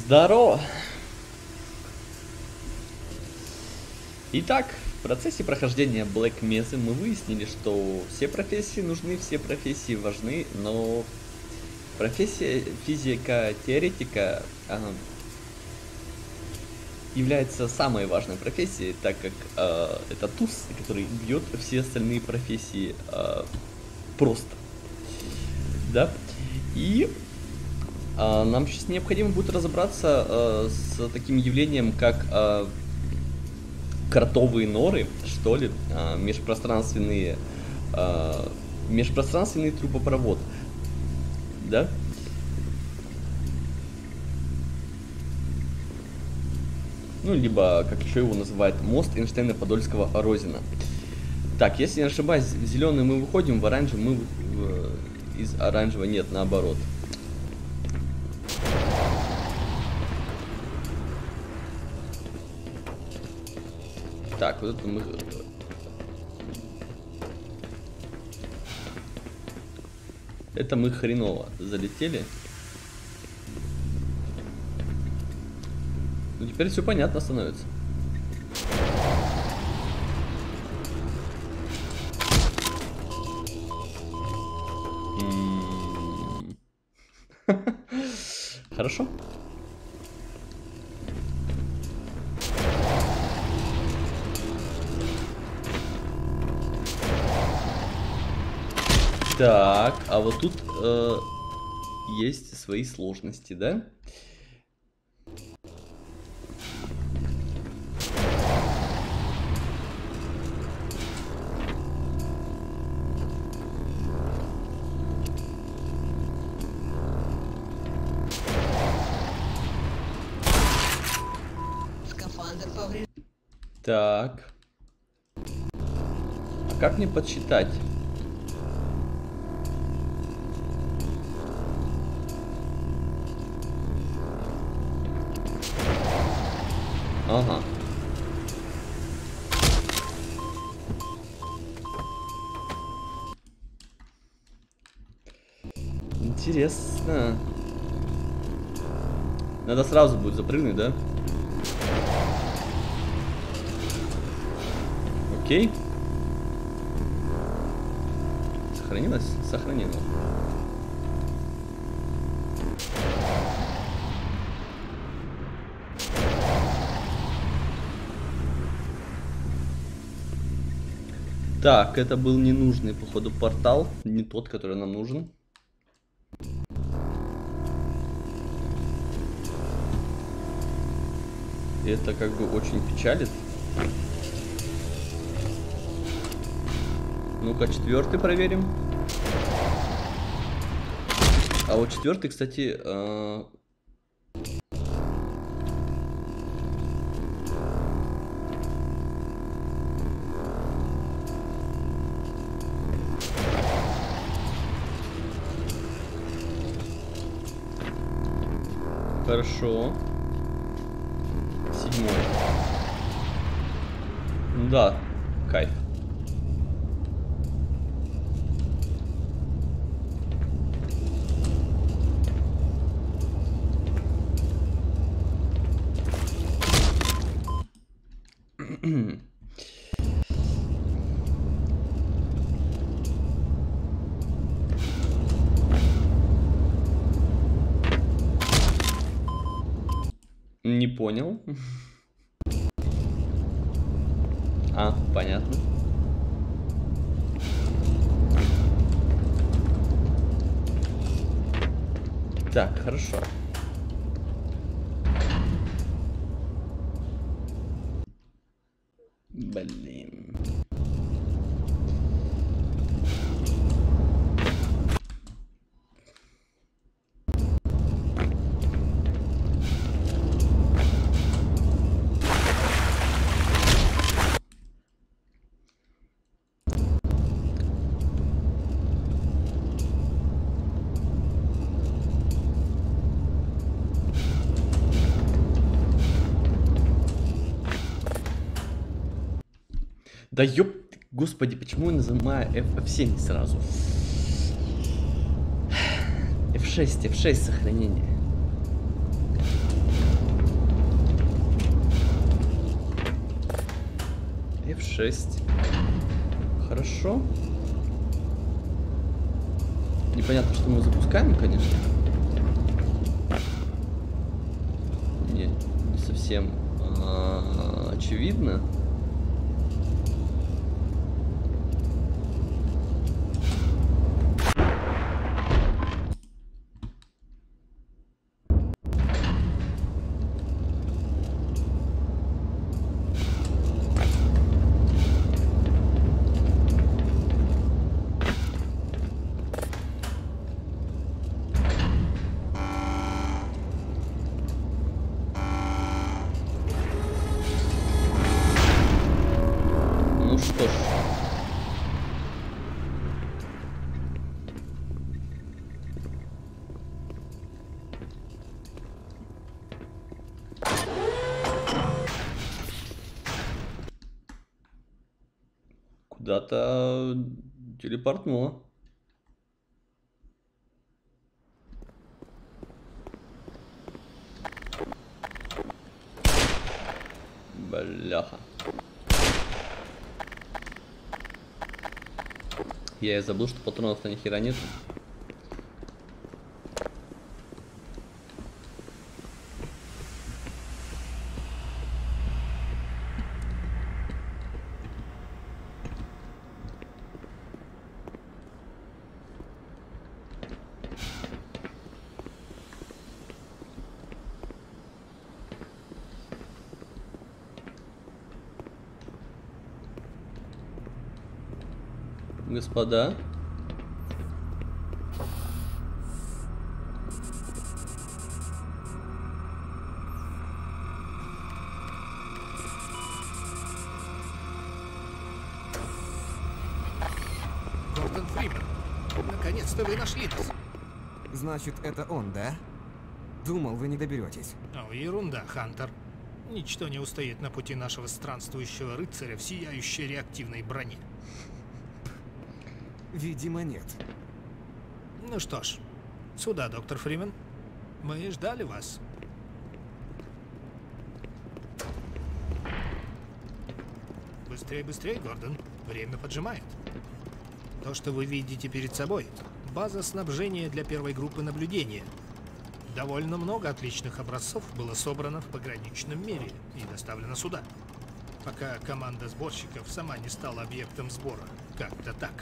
Здорово! Итак, в процессе прохождения Black Mesa мы выяснили, что все профессии нужны, все профессии важны, но профессия физика-теоретика является самой важной профессией, так как это туз, который бьет все остальные профессии просто. Да? И нам сейчас необходимо будет разобраться с таким явлением, как картовые норы, что ли, межпространственный трубопровод, да? Ну, либо, как еще его называют, мост Эйнштейна-Подольского-Розина. Так, если не ошибаюсь, в зеленый мы выходим, в оранжевый мы из оранжевого нет, наоборот. Так, вот это мы... Это мы хреново залетели. Ну, теперь все понятно становится. Хорошо. Так, а вот тут есть свои сложности, да? Так. А как мне подсчитать? Ага. Интересно. Надо сразу будет запрыгнуть, да? Окей. Сохранилось? Сохранилось. Так, это был ненужный, походу, портал. Не тот, который нам нужен. Это как бы очень печалит. Ну-ка, четвертый проверим. А вот четвертый, кстати, хорошо. Седьмой. Да, кайф. Не понял. А, понятно. Так, хорошо. Блин. Да ёп... Господи, почему я нажимаю F7 сразу? F6 сохранение. 6. Хорошо. Непонятно, что мы запускаем, конечно. Не совсем очевидно. Куда-то телепортнуло. Бляха. Я и забыл, что патронов-то ни хера нет. Господа. Гордон Фримен, наконец-то вы нашли нас. Значит, это он, да? Думал, вы не доберетесь. О, ерунда, Хантер. Ничто не устоит на пути нашего странствующего рыцаря в сияющей реактивной броне. Видимо, нет. Ну что ж, сюда, доктор Фримен. Мы ждали вас. Быстрее, быстрее, Гордон. Время поджимает. То, что вы видите перед собой, база снабжения для первой группы наблюдения. Довольно много отличных образцов было собрано в пограничном мире и доставлено сюда. Пока команда сборщиков сама не стала объектом сбора. Как-то так.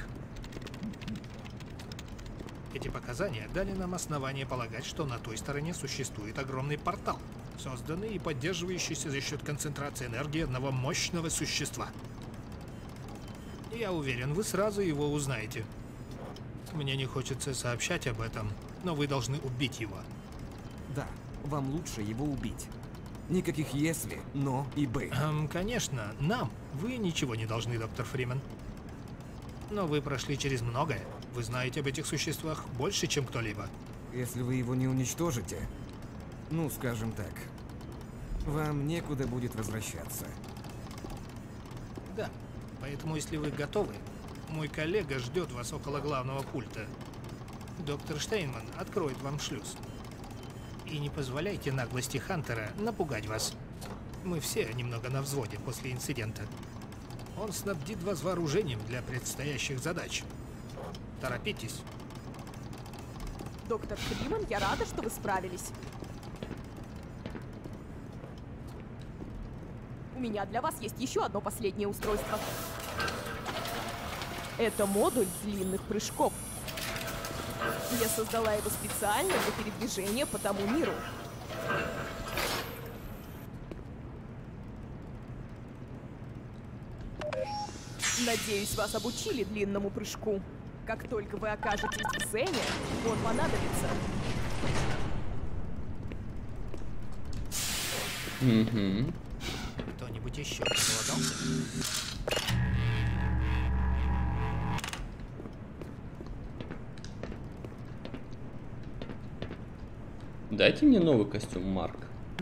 Эти показания дали нам основание полагать, что на той стороне существует огромный портал, созданный и поддерживающийся за счет концентрации энергии одного мощного существа. Я уверен, вы сразу его узнаете. Мне не хочется сообщать об этом, но вы должны убить его. Да, вам лучше его убить. Никаких «если», «но» и «бы». Конечно, нам вы ничего не должны, доктор Фримен. Но вы прошли через многое. Вы знаете об этих существах больше, чем кто-либо. Если вы его не уничтожите, ну, скажем так, вам некуда будет возвращаться. Да, поэтому если вы готовы, мой коллега ждет вас около главного пульта. Доктор Штейнман откроет вам шлюз. И не позволяйте наглости Хантера напугать вас. Мы все немного на взводе после инцидента. Он снабдит вас вооружением для предстоящих задач. Торопитесь. Доктор Фримен, я рада, что вы справились. У меня для вас есть еще одно последнее устройство. Это модуль длинных прыжков. Я создала его специально для передвижения по тому миру. Надеюсь, вас обучили длинному прыжку. Как только вы окажетесь в Зене, он понадобится. Кто-нибудь еще проголодался? Дайте мне новый костюм, Марк.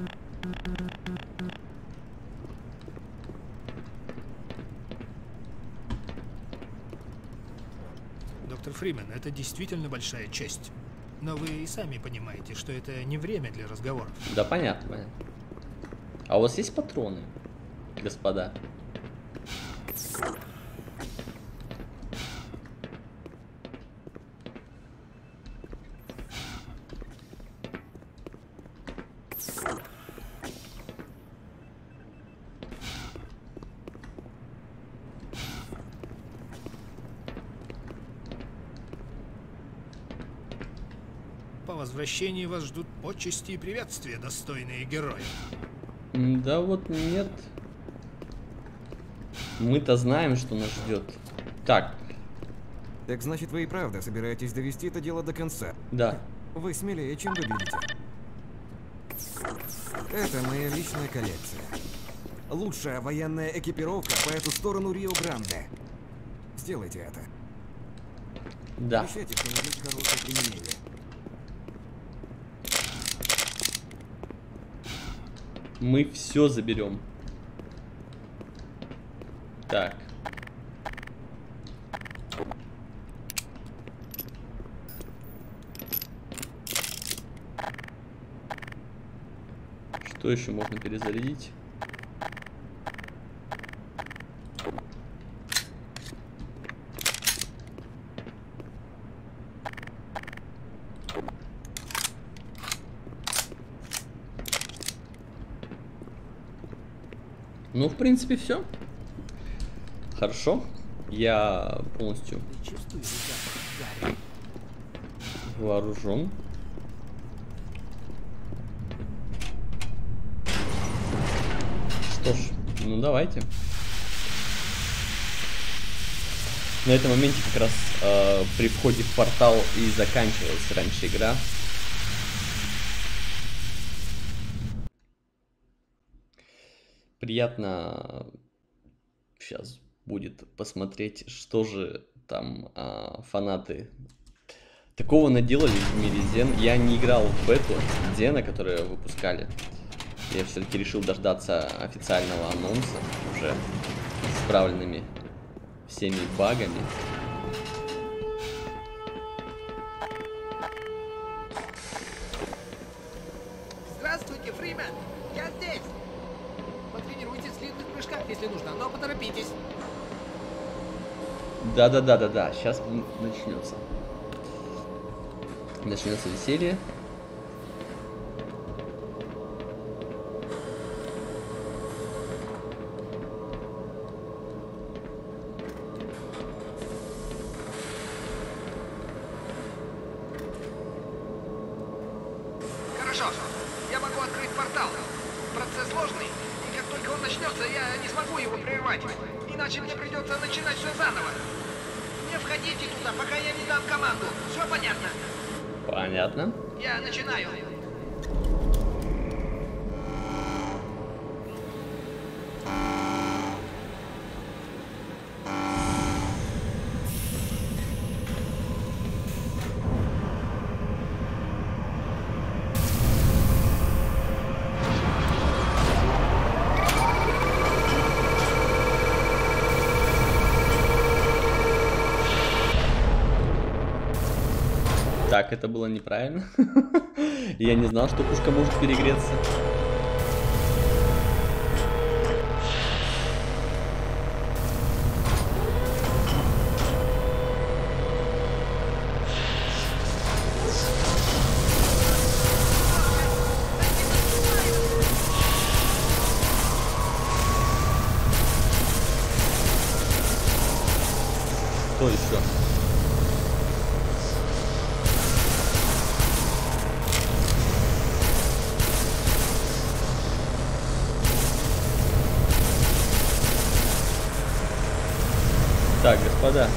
Доктор Фримен, это действительно большая честь. Но вы и сами понимаете, что это не время для разговоров. Да, понятно, понятно. А у вас есть патроны, господа? По возвращении вас ждут почести и приветствия, достойные герои. Да вот нет. Мы-то знаем, что нас ждет. Так, Так значит, вы и правда собираетесь довести это дело до конца. да. Вы смелее, чем выглядите. Это моя личная коллекция. Лучшая военная экипировка по эту сторону Рио-Гранде. Сделайте это. Да. Обещайте, что найдете хорошее применение. Мы все заберем. Так. Что еще можно перезарядить? Ну, в принципе, все. Хорошо. Я полностью вооружен. Что ж, ну давайте. На этом моменте как раз при входе в портал и заканчивалась раньше игра. Приятно сейчас будет посмотреть, что же там фанаты такого наделали в мире Дзен. Я не играл в бету Дзена, которую выпускали. Я все-таки решил дождаться официального анонса уже с исправленными всеми багами. Здравствуйте, Фримен! Я здесь! Потренируйтесь в длинных прыжках, если нужно, но поторопитесь. Да. Сейчас начнется. Начнется веселье. Хорошо. Я могу открыть портал. Процесс сложный, и как только он начнется, я не смогу его прервать. Иначе мне придется начинать все заново. Не входите туда, пока я не дам команду. Все понятно? Понятно. Я начинаю. Так, это было неправильно. Я не знал, что пушка может перегреться. Что еще? Так, господа.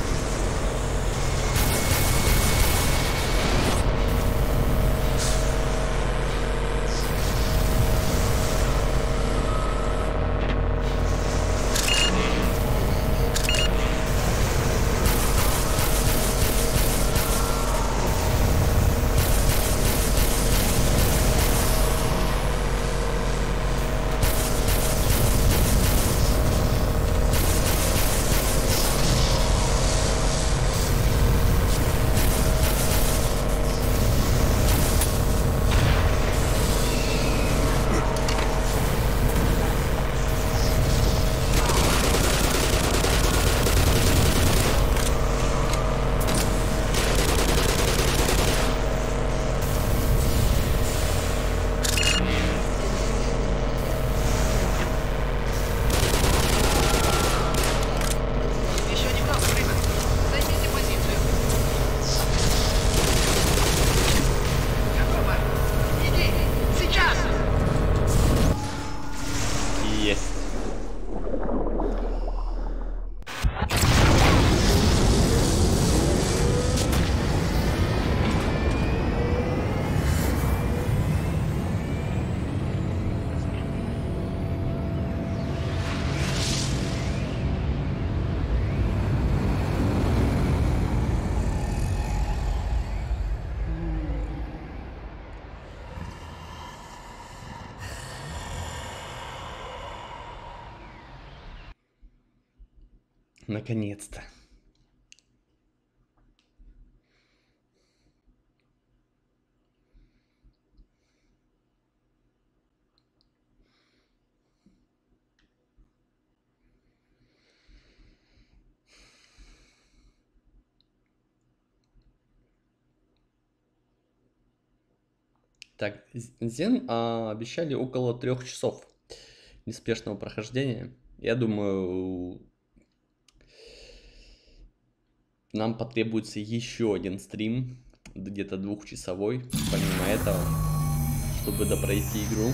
Наконец-то. Так, Зен обещали около 3 часов неспешного прохождения. Я думаю, нам потребуется еще один стрим, где-то 2-часовой, помимо этого, чтобы допройти игру.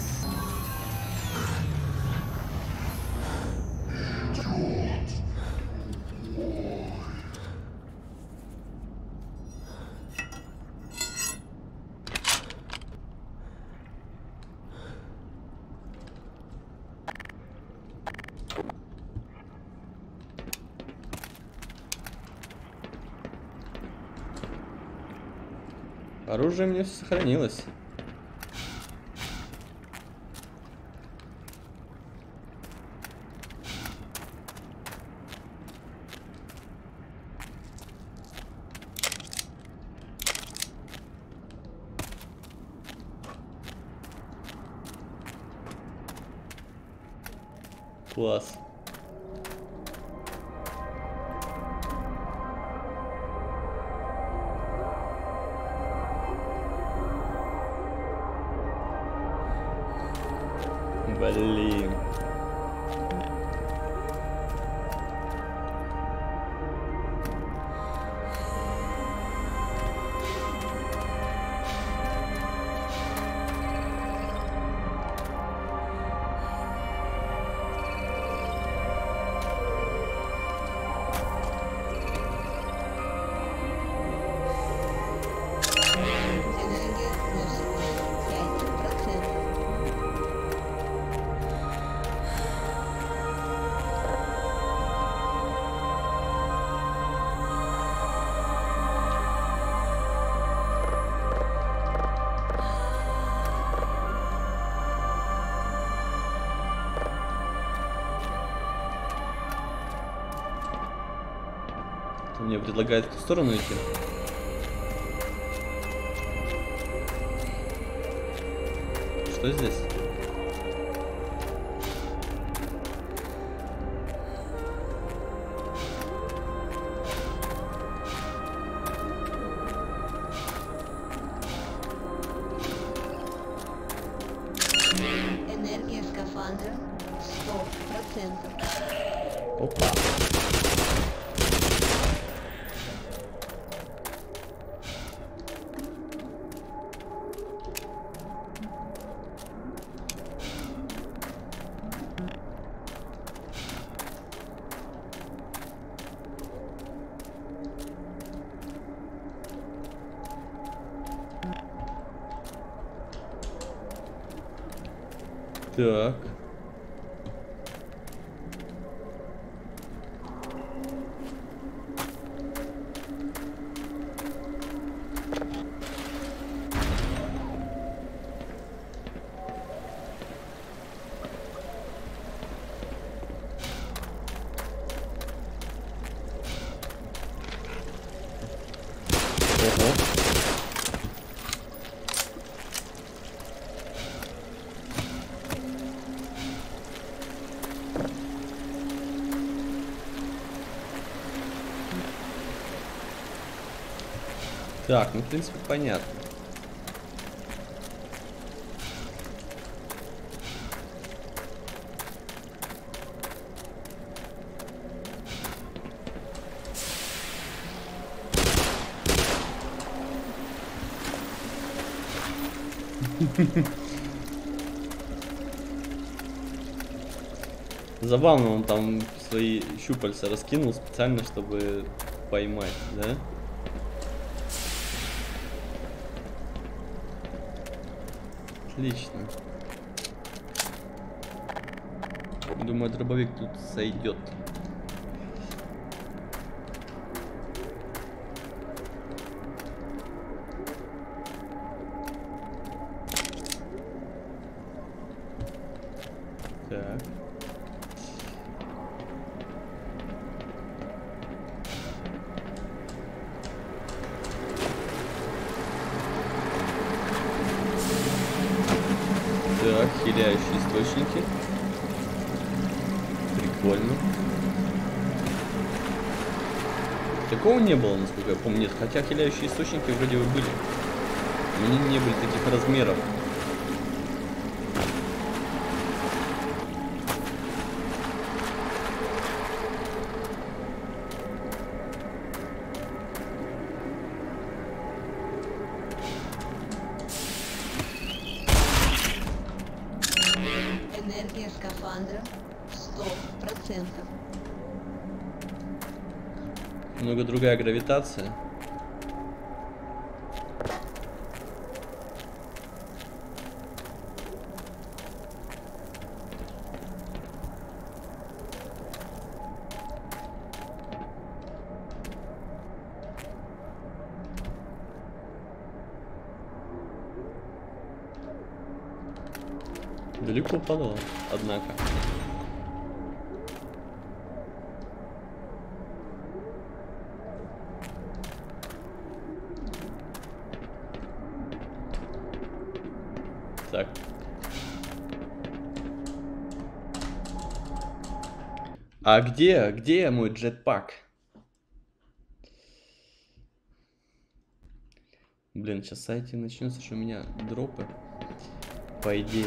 Оружие мне все сохранилось. Класс. Блин. Энергия сносится 5%. Мне предлагает в ту сторону идти. Что здесь? Энергия скафандра 100%. Опа. Так. Ого. Так, ну в принципе понятно. Забавно, он там свои щупальца раскинул специально, чтобы поймать, да? Отлично. Думаю, дробовик тут сойдет. Так. источники. Прикольно. Такого не было, насколько я помню. Нет, хотя хиляющие источники вроде бы были. Но они не были таких размеров. Энергия скафандра 100%. Немного другая гравитация. Далеко падало, однако. Так. А где мой джетпак? Блин, сейчас в сайте начнется, что у меня дропы. По идее.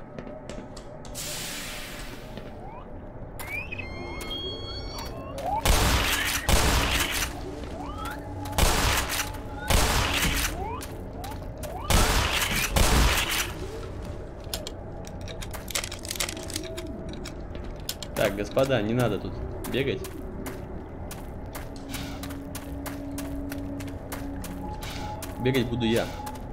Так, господа, не надо тут бегать. Бегать буду я.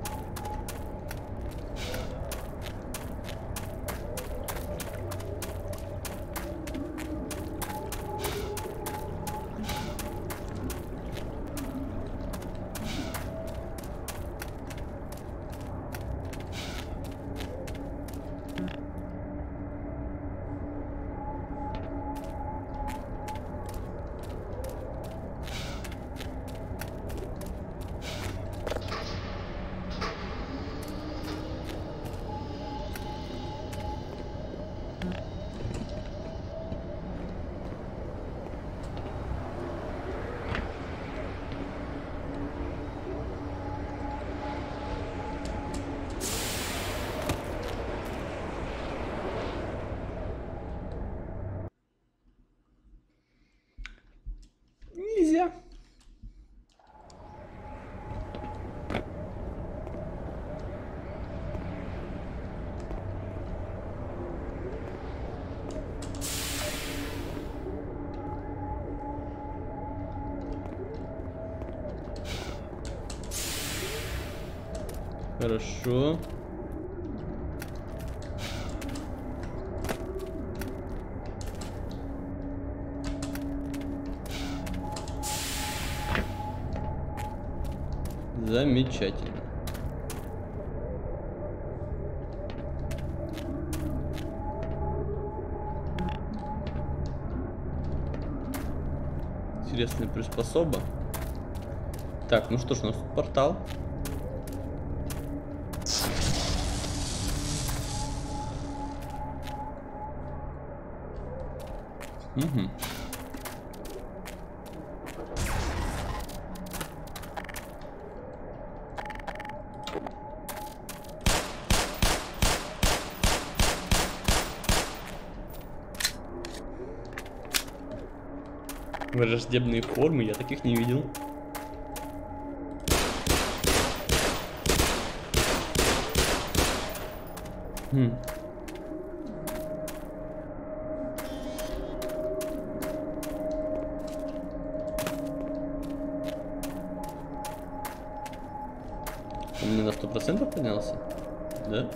Нельзя. Хорошо. Замечательно. Интересная приспособа. Так, ну что ж, у нас тут портал. Угу. Враждебные формы, я таких не видел. Он мне на 100% поднялся? Да?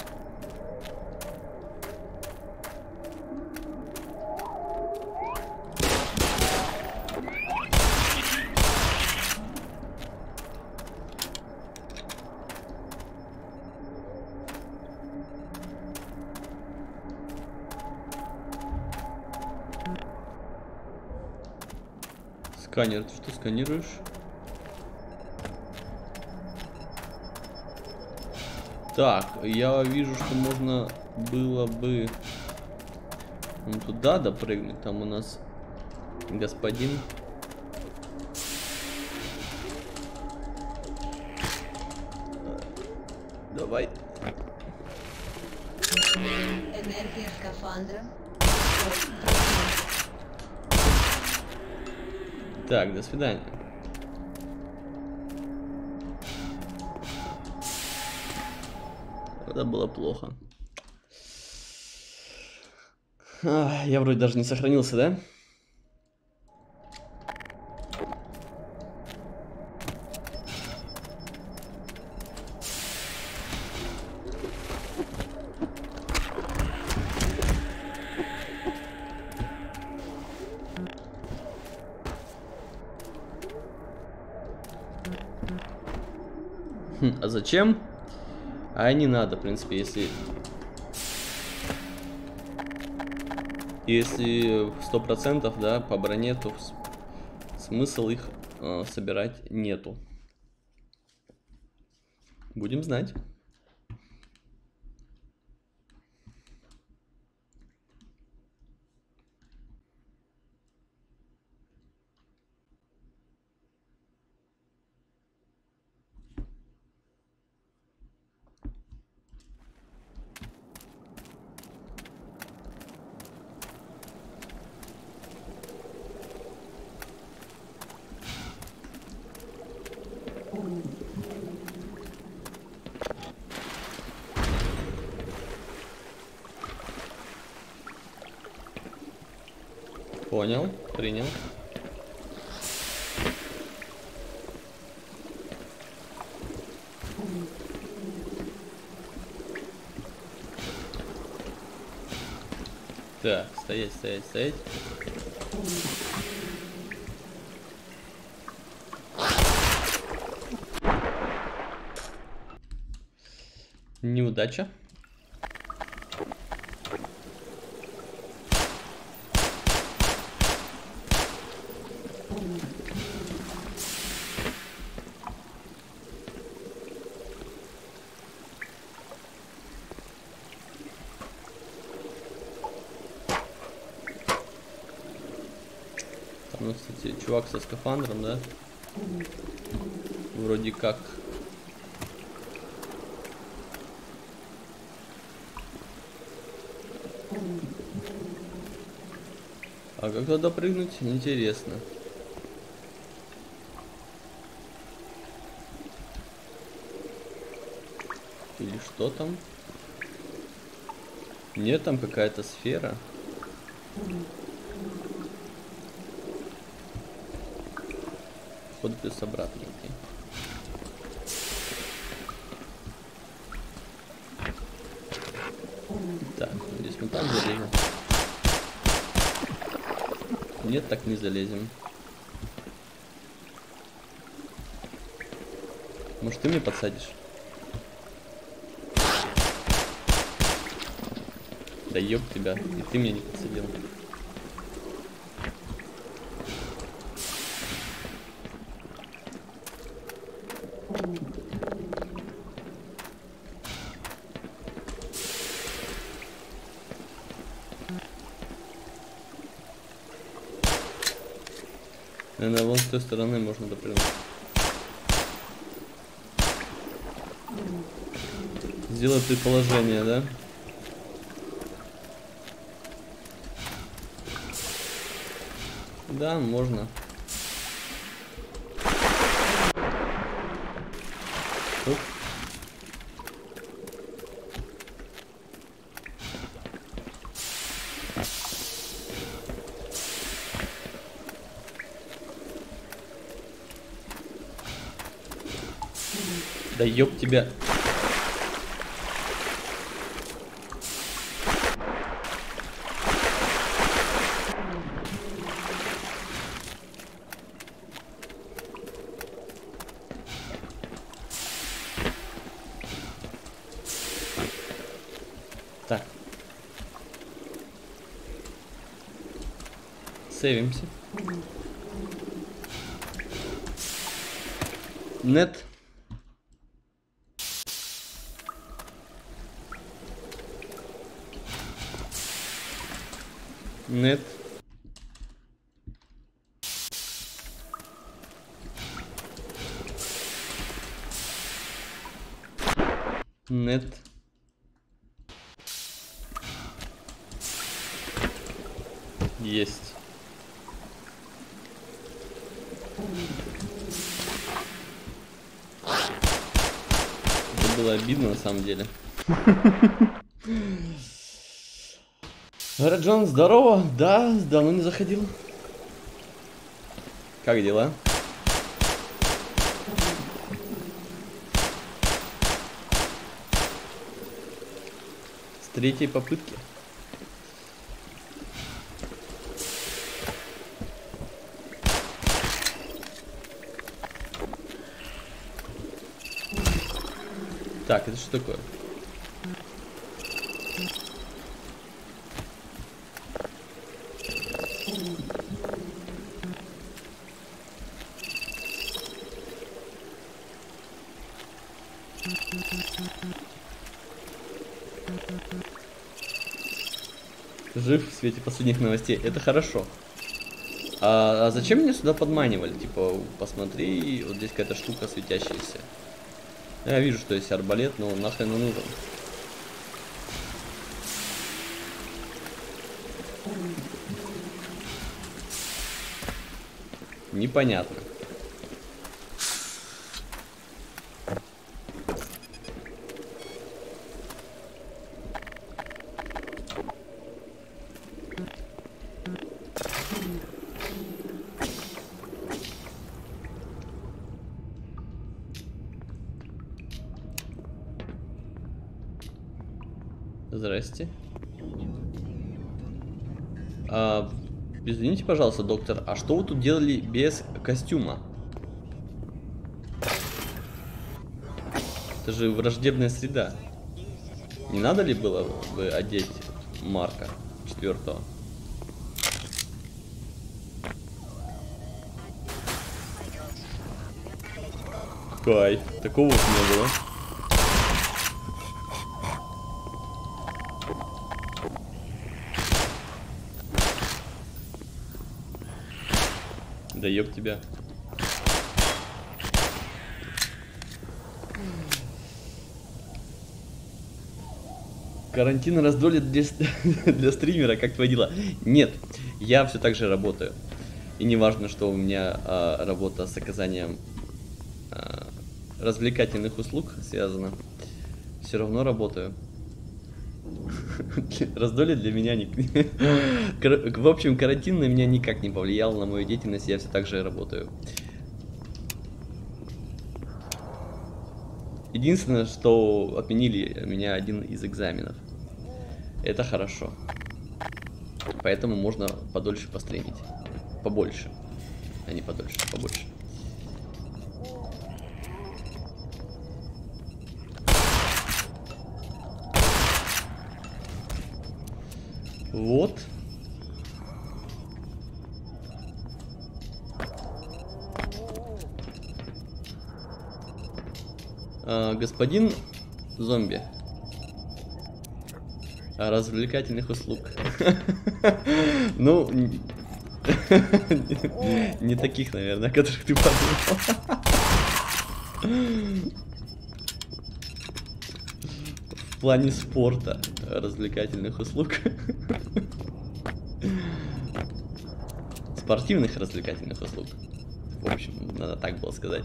Сканер, ты что сканируешь? Так, я вижу, что можно было бы туда допрыгнуть. Там у нас господин. Давай. Энергия скафандра. Так, до свидания. Это было плохо. Я вроде даже не сохранился, да? А зачем? А не надо, в принципе, если 100%, да, по броне, то смысл их собирать нету. Будем знать. Понял, принял. Так, стоять, стоять, стоять. Неудача. Ну, кстати, чувак со скафандром, да? Вроде как. А как туда прыгнуть? Интересно. Или что там? Нет, там какая-то сфера. Вход плюс обратно. Так, здесь мы там залезем. Нет, так не залезем. Может, ты мне подсадишь? Да ёб тебя, и ты меня не подсадил. Наверное, вон с той стороны можно допрыгнуть. Сделай предположение, да? Да, можно. Оп. Да ёб тебя. Так. Сейвимся. Нет. Нет. Нет. Есть. Это было обидно на самом деле. Раджон, здорово. Да, давно не заходил. Как дела? С третьей попытки. Так, это что такое? Жив в свете последних новостей. Это хорошо. А зачем меня сюда подманивали? Типа, посмотри, вот здесь какая-то штука светящаяся. Я вижу, что есть арбалет, но нахрен он нужен. Непонятно. Здрасте. Извините, пожалуйста, доктор, а что вы тут делали без костюма? Это же враждебная среда. Не надо ли было бы одеть Марка 4-го? Кайф, такого вот не было. Да ёб тебя. Карантин раздолье для стримера, как твои дела? Нет, я все так же работаю. И не важно, что у меня работа с оказанием развлекательных услуг связана. Все равно работаю. Раздолье для меня не... В общем, карантин на меня никак не повлиял, на мою деятельность, я все так же работаю. Единственное, что отменили меня один из экзаменов. Это хорошо. Поэтому можно подольше постримить. Побольше. А не подольше, побольше. Вот. Господин зомби. Развлекательных услуг. Ну, не таких, наверное, о которых ты подумал. В плане спорта, развлекательных услуг. Спортивных развлекательных услуг. В общем, надо так было сказать.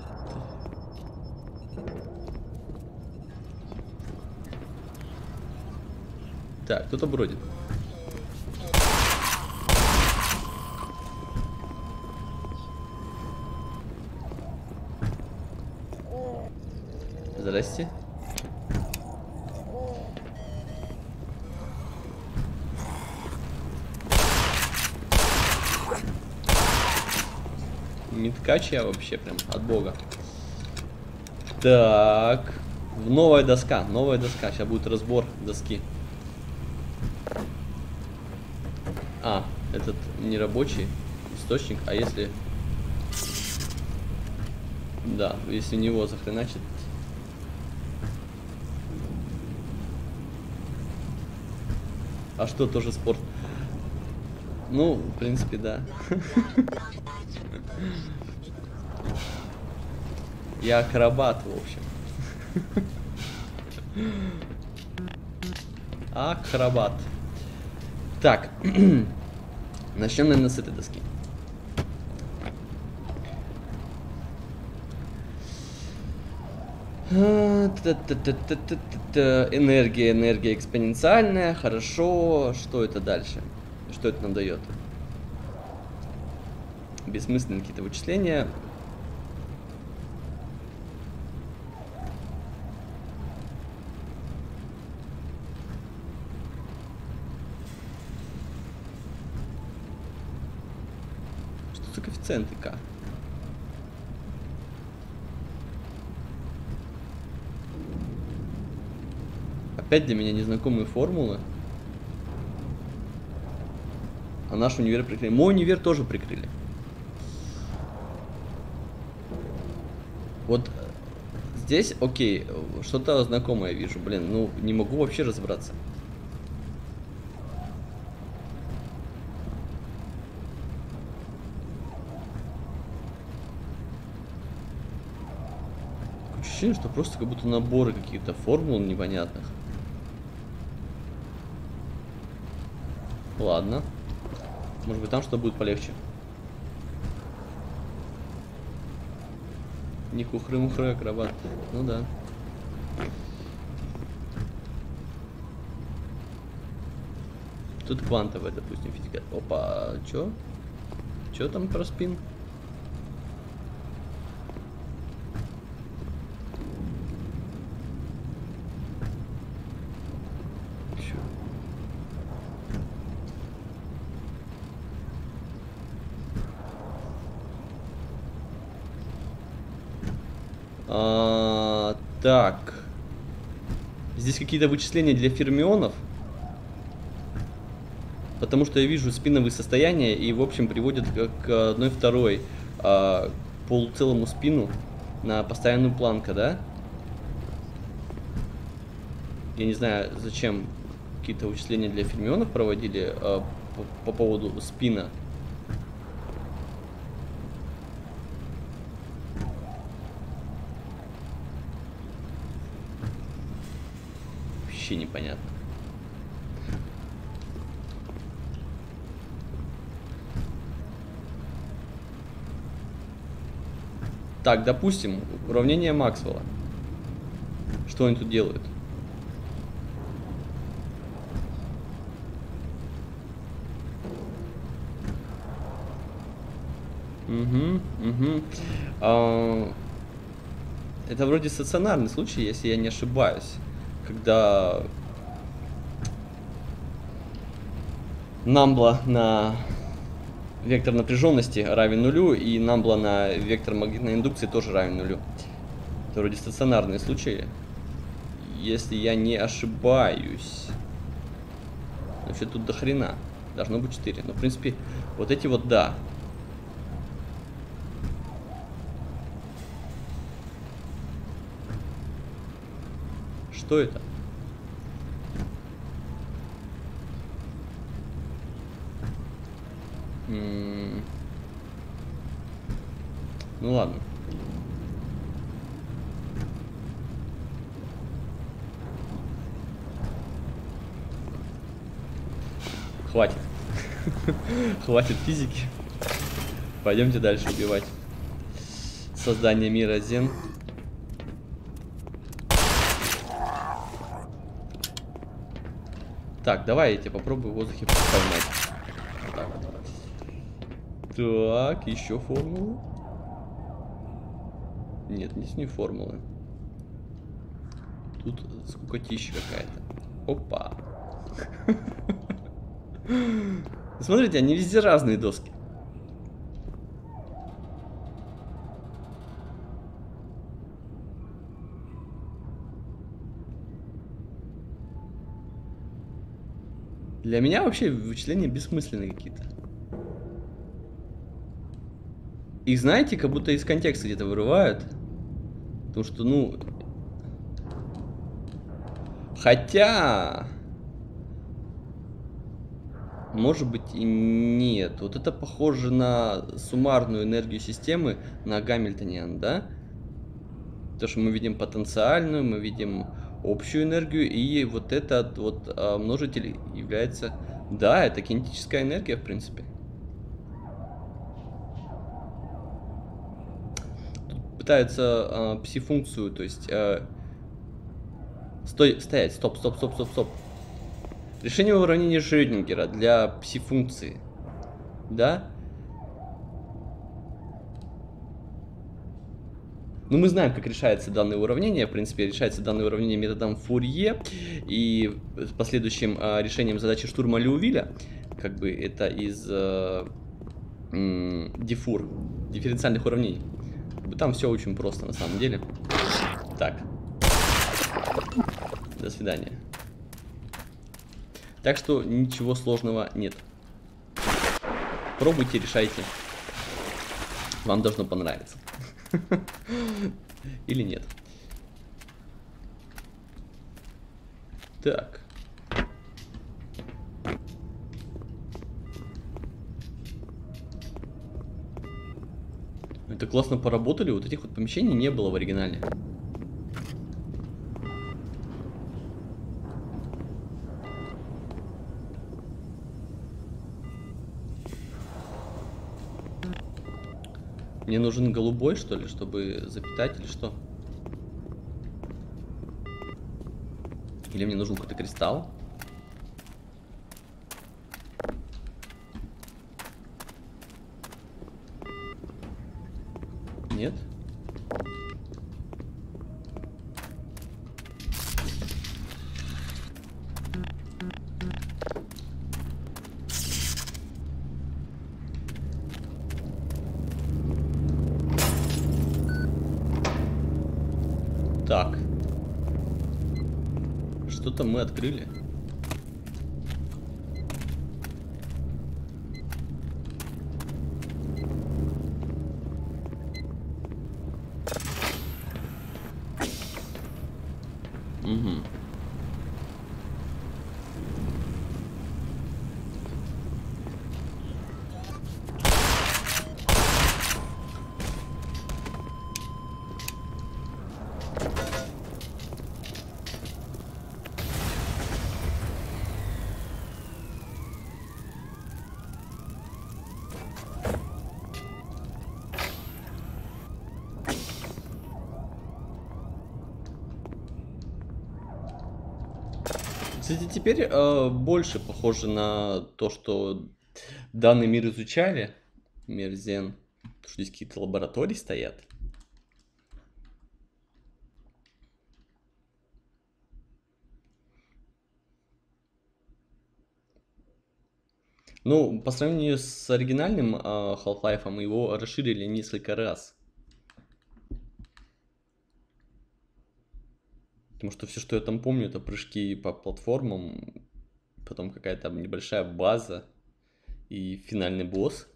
Так, кто-то бродит. Здрасте. Миткач я вообще прям от бога. Так. Новая доска. Новая доска. Сейчас будет разбор доски. А, этот не рабочий источник, а если... Да, если в него захреначит. А что тоже спорт? Ну, в принципе, да. Я акробат, в общем. Акробат. Так. Начнем, наверное, с этой доски. Энергия, энергия экспоненциальная. Хорошо. Что это дальше? Что это нам дает? Бессмысленные какие-то вычисления. Что за коэффициенты К? Опять для меня незнакомые формулы. А наш универ прикрыли. Мой универ тоже прикрыли. Вот здесь, окей, что-то знакомое вижу. Блин, ну не могу вообще разобраться. Такое ощущение, что просто как будто наборы каких-то формул непонятных. Ладно. Может быть, там что будет полегче. Не хухры-мухры, акробат. Ну да. Тут квантовая, допустим, физика. Опа, чё? Чё там про спин? Так. Здесь какие-то вычисления для фермионов. Потому что я вижу спиновые состояния и, в общем, приводят к 1/2 полуцелому спину на постоянную планку, да? Я не знаю, зачем какие-то вычисления для фермионов проводили по поводу спина. Вообще непонятно. Так, допустим, уравнение Максвелла. Что они тут делают? Это вроде стационарный случай, если я не ошибаюсь. Когда намбла на вектор напряженности равен нулю, и намбла на вектор магнитной индукции тоже равен нулю. Это вроде стационарные случаи, если я не ошибаюсь. Вообще тут до хрена. Должно быть 4. Но в принципе, вот эти вот да. Что это? Ну ладно. Хватит. Хватит физики. Пойдемте дальше убивать. Создание мира Зен. Так, давай я тебя попробую в воздухе поймать. Вот так вот. Так, еще формулы. Нет, здесь не формулы. Тут скукотища какая-то. Опа. Смотрите, они везде разные доски. Для меня вообще вычисления бессмысленные какие-то. Их, знаете, как будто из контекста где-то вырывают. Потому что, ну... Хотя... Может быть и нет. Вот это похоже на суммарную энергию системы на Гамильтониан, да? То, что мы видим потенциальную, мы видим общую энергию, и вот этот вот множитель является... Да, это кинетическая энергия, в принципе. Тут пытаются пси-функцию, то есть... Стоять, стоп. Решение уравнения Шрёдингера для пси-функции. Да? Ну, мы знаем, как решается данное уравнение. В принципе, решается данное уравнение методом Фурье. И с последующим решением задачи Штурма-Леувиля. Как бы это из дифференциальных уравнений. Там все очень просто на самом деле. Так. До свидания. Так что ничего сложного нет. Пробуйте, решайте. Вам должно понравиться. Или нет. Так. Это классно поработали. Вот этих вот помещений не было в оригинале. Мне нужен голубой, что ли, чтобы запитать, или что? Или мне нужен какой-то кристалл? Нет? Так. Что-то мы открыли. Угу. Кстати, теперь больше похоже на то, что данный мир изучали. Мир Зен. Потому что здесь какие-то лаборатории стоят. Ну, по сравнению с оригинальным Half-Life, его расширили несколько раз. Потому что все, что я там помню, это прыжки по платформам, потом какая-то небольшая база и финальный босс.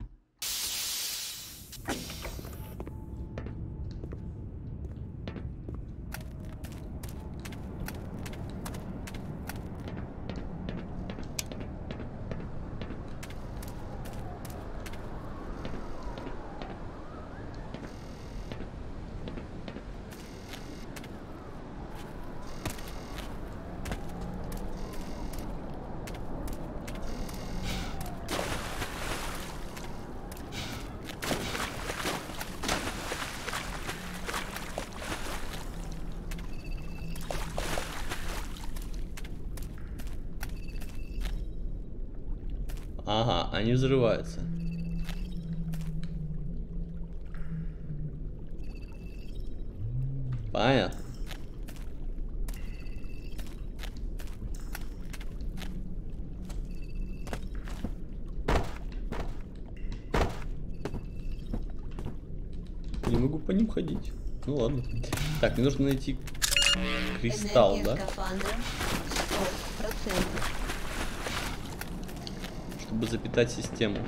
Ага, они взрываются. Понятно. Не могу по ним ходить. Ну ладно. Так, мне нужно найти кристалл, да? Чтобы запитать систему.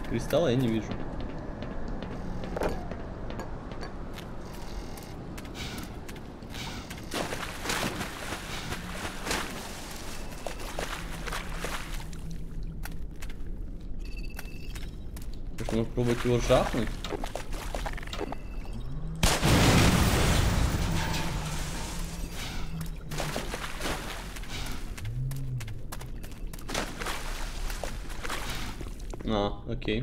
Кристалла я не вижу. Нужно пробовать его жахнуть. А, окей.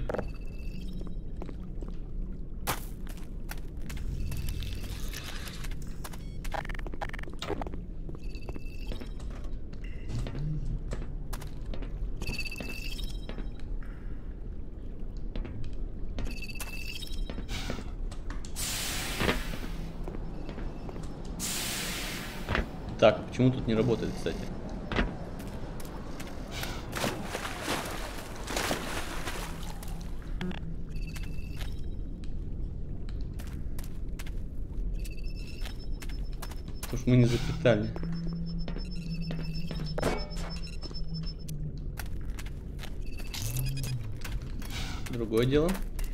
Так, почему тут не работает, кстати? Потому что мы не запитали. Другое дело.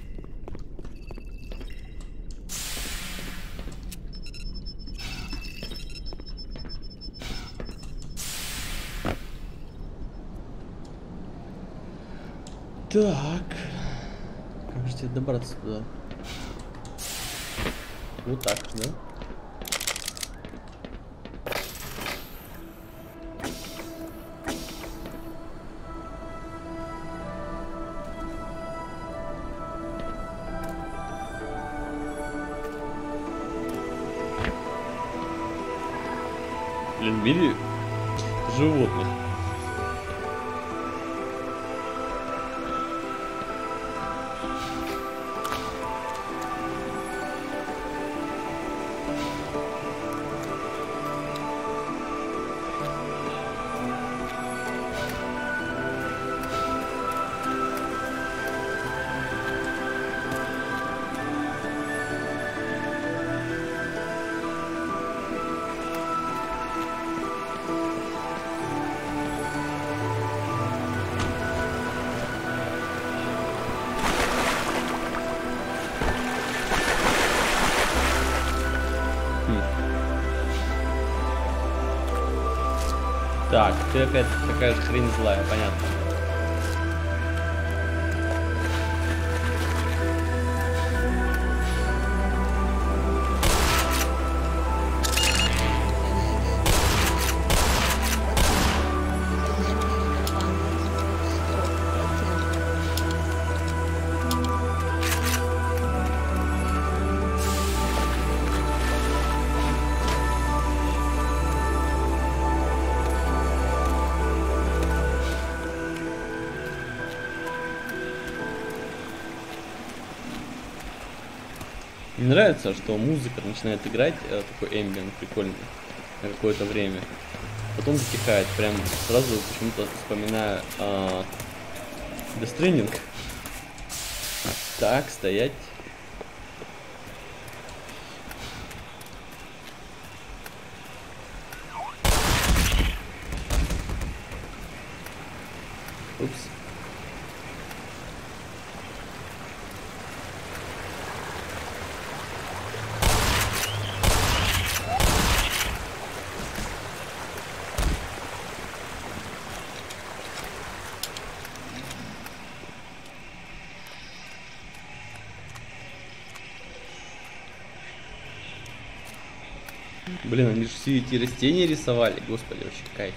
Так, как же тебе добраться туда? Вот так, да? Блин, в мире животных. Так, ты опять такая же хрень злая, понятно. Мне нравится, что музыка начинает играть, такой эмбиент прикольный, на какое-то время. Потом затихает, прям сразу почему-то вспоминаю Death Stranding. Так, стоять. Упс. Блин, они же все эти растения рисовали, господи, вообще кайф.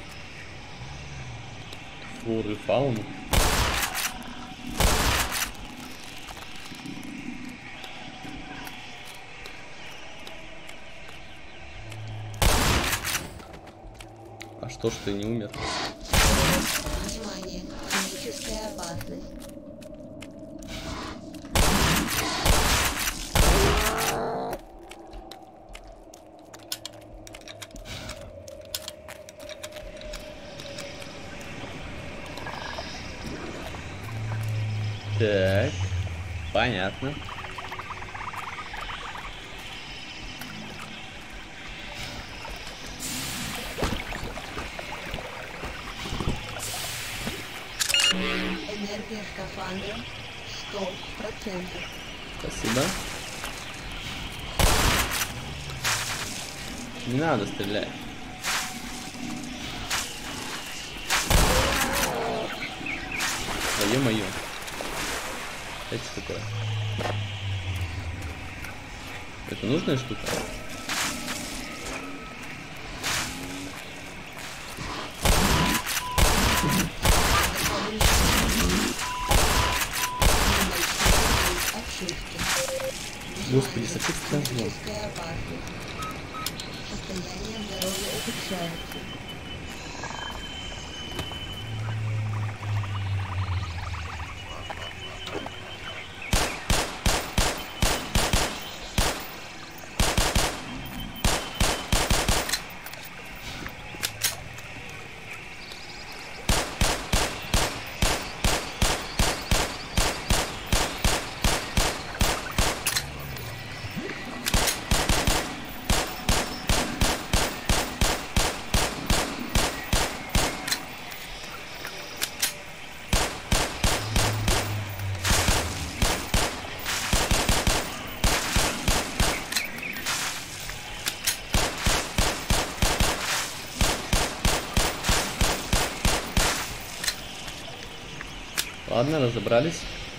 Флору и фауну. А что ж ты не умер? Внимание, химическая опасность. Так, понятно. Энергия Энергия скафандра 100%. Спасибо. Не надо стрелять. Да ё-моё. Это что такое? Это нужная штука? Господи, со всех сторон. Состояние здоровья ухудшается. Ладно, разобрались.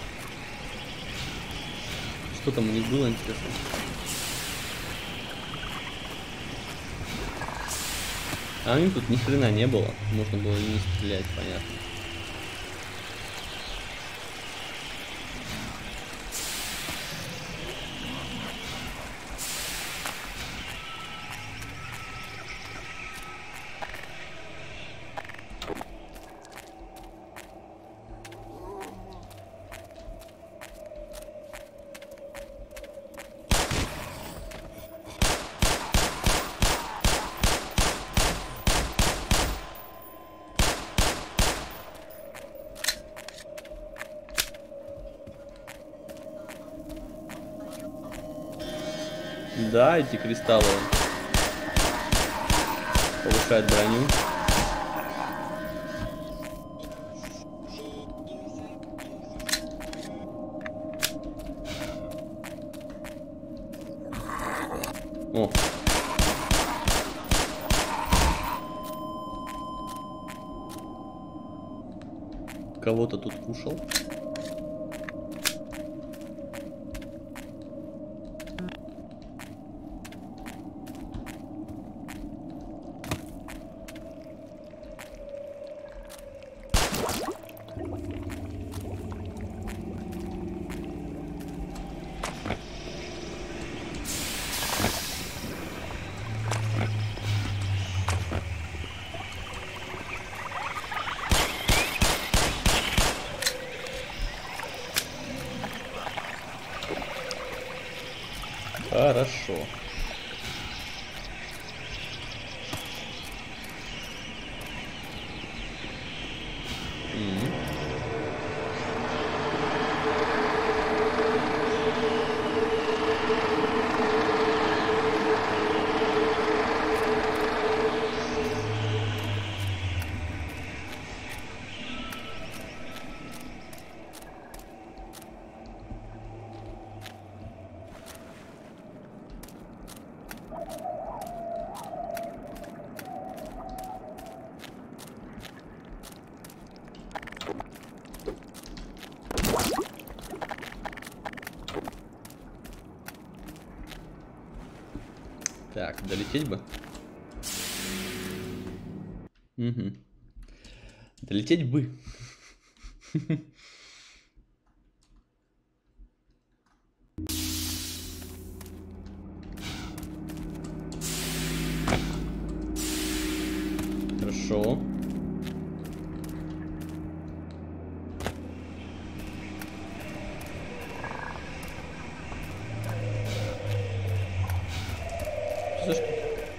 Что там у них было, интересно? А у них тут ни хрена не было. Можно было и не стрелять, понятно. Да, эти кристаллы повышают броню. О. Кого-то тут кушал. Хорошо. Так, долететь бы. Угу. Долететь бы. Хорошо. За что?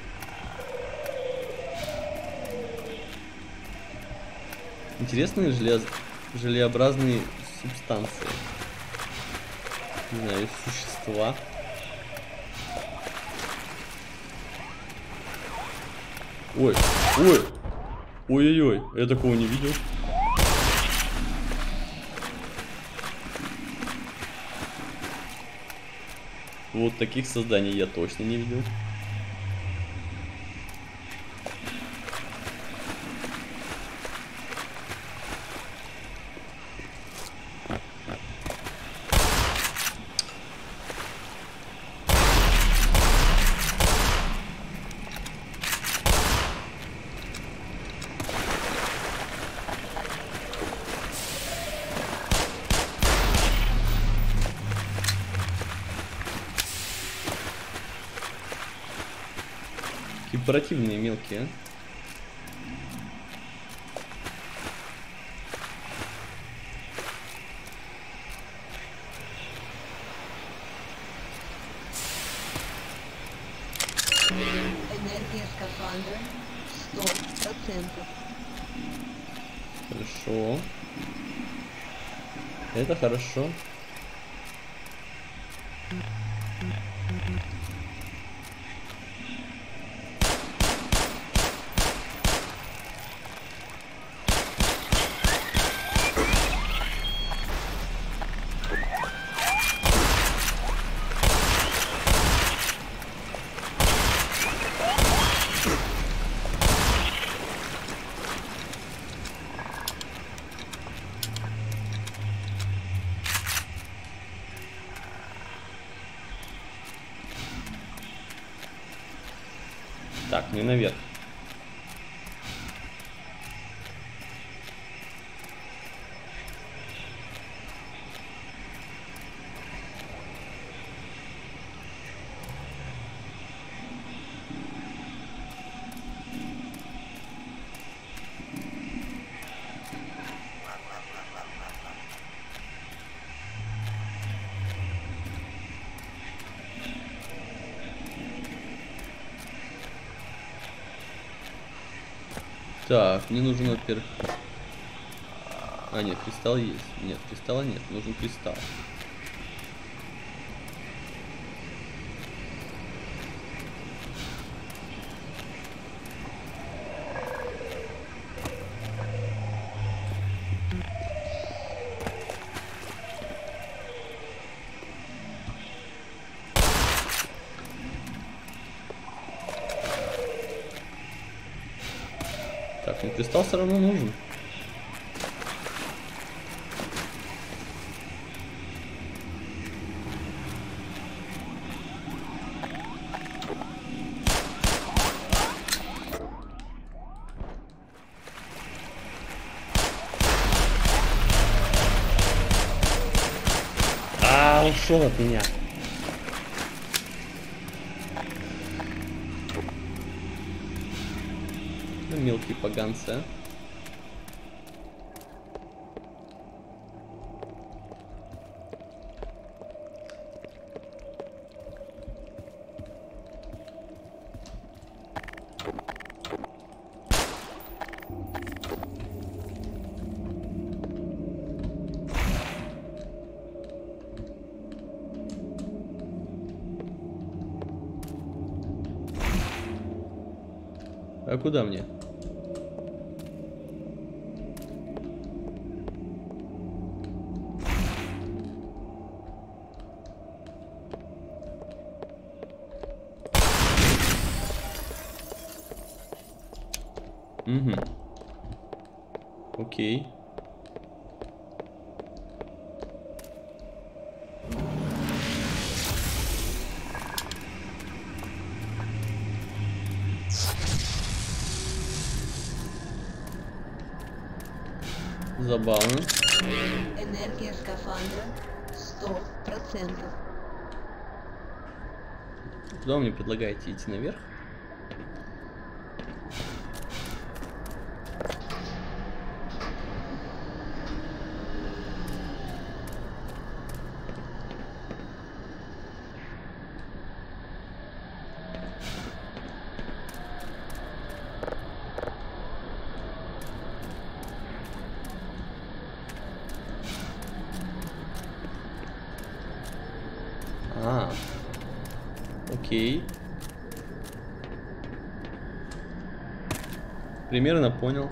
Интересные желеобразные субстанции. Не знаю, существа. Ой, ой, ой-ой-ой, я такого не видел. Вот таких созданий я точно не видел. Противные мелкие, а? Энергия скафандра 100%. Хорошо. Это хорошо. Так, не наверх. Так, мне нужен, во-первых... А, нет, кристалл есть. Нет, кристалла нет, нужен кристалл. Так, ну кристалл все равно нужен. Ушел от меня. Ну, мелкие поганцы, а. А куда мне? Угу. Окей. Забавно. Энергия скафандра 100%. Куда вы мне предлагаете идти наверх? А, окей. Примерно понял.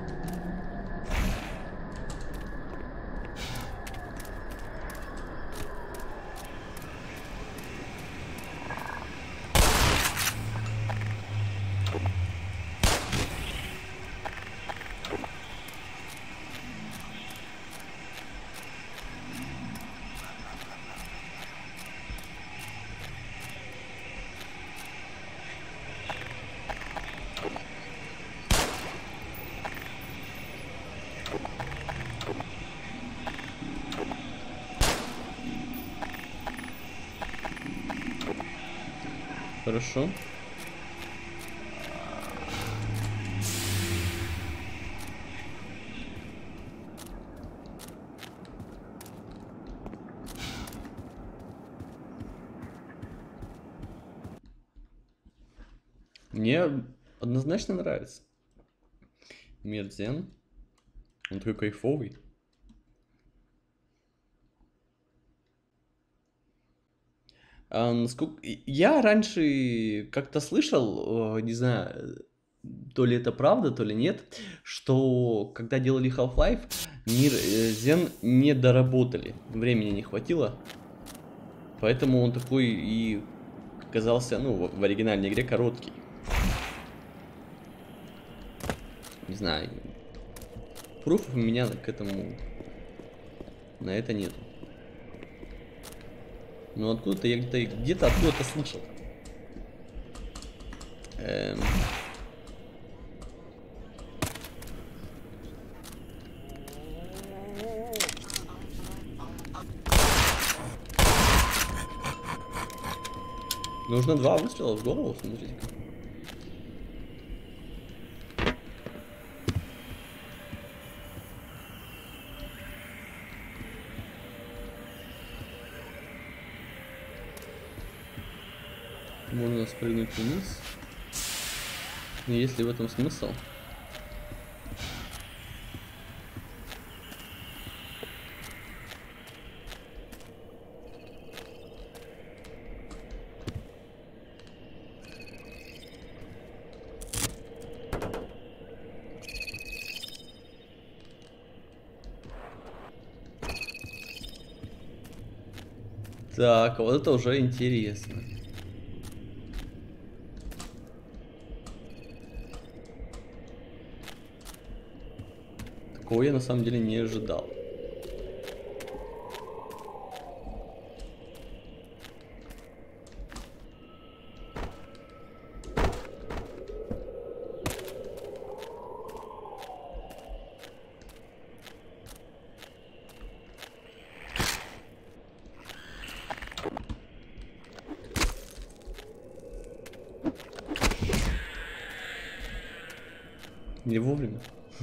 Хорошо. Мне однозначно нравится. Мир Дзен. Он такой кайфовый. Насколько... Я раньше как-то слышал, не знаю, то ли это правда, то ли нет, что когда делали Half-Life, мир Дзен не доработали. Времени не хватило. Поэтому он такой и казался, ну, в оригинальной игре короткий. Не знаю. Пруфов у меня к этому... На это нету. Но откуда-то я где-то откуда-то слышал. Нужно 2 выстрела в голову, смотрите-ка. Можно спрыгнуть вниз. Но есть ли в этом смысл? Так, вот это уже интересно. Такого я на самом деле не ожидал. Не вовремя.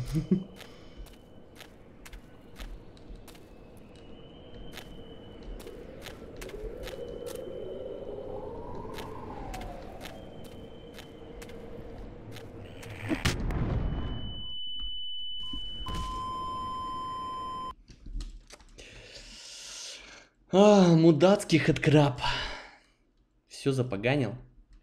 Мудацкий хэдкраб. Все запоганил.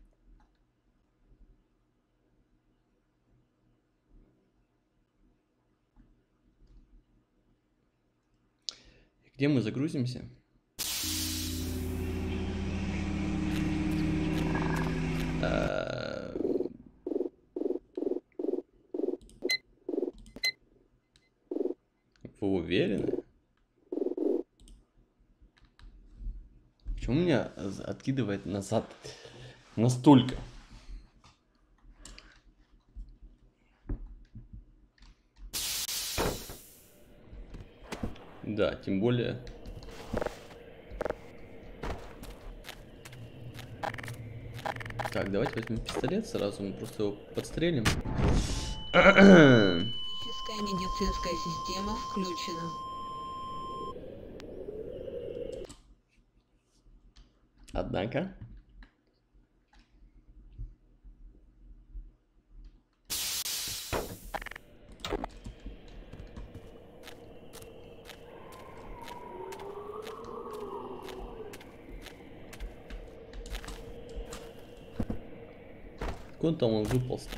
Где мы загрузимся? Вы уверены? Почему меня откидывает назад настолько? Да, тем более... Так, давайте возьмем пистолет сразу, мы просто его подстрелим. Техническая медицинская система включена. Однако... Куда там он выполз-то?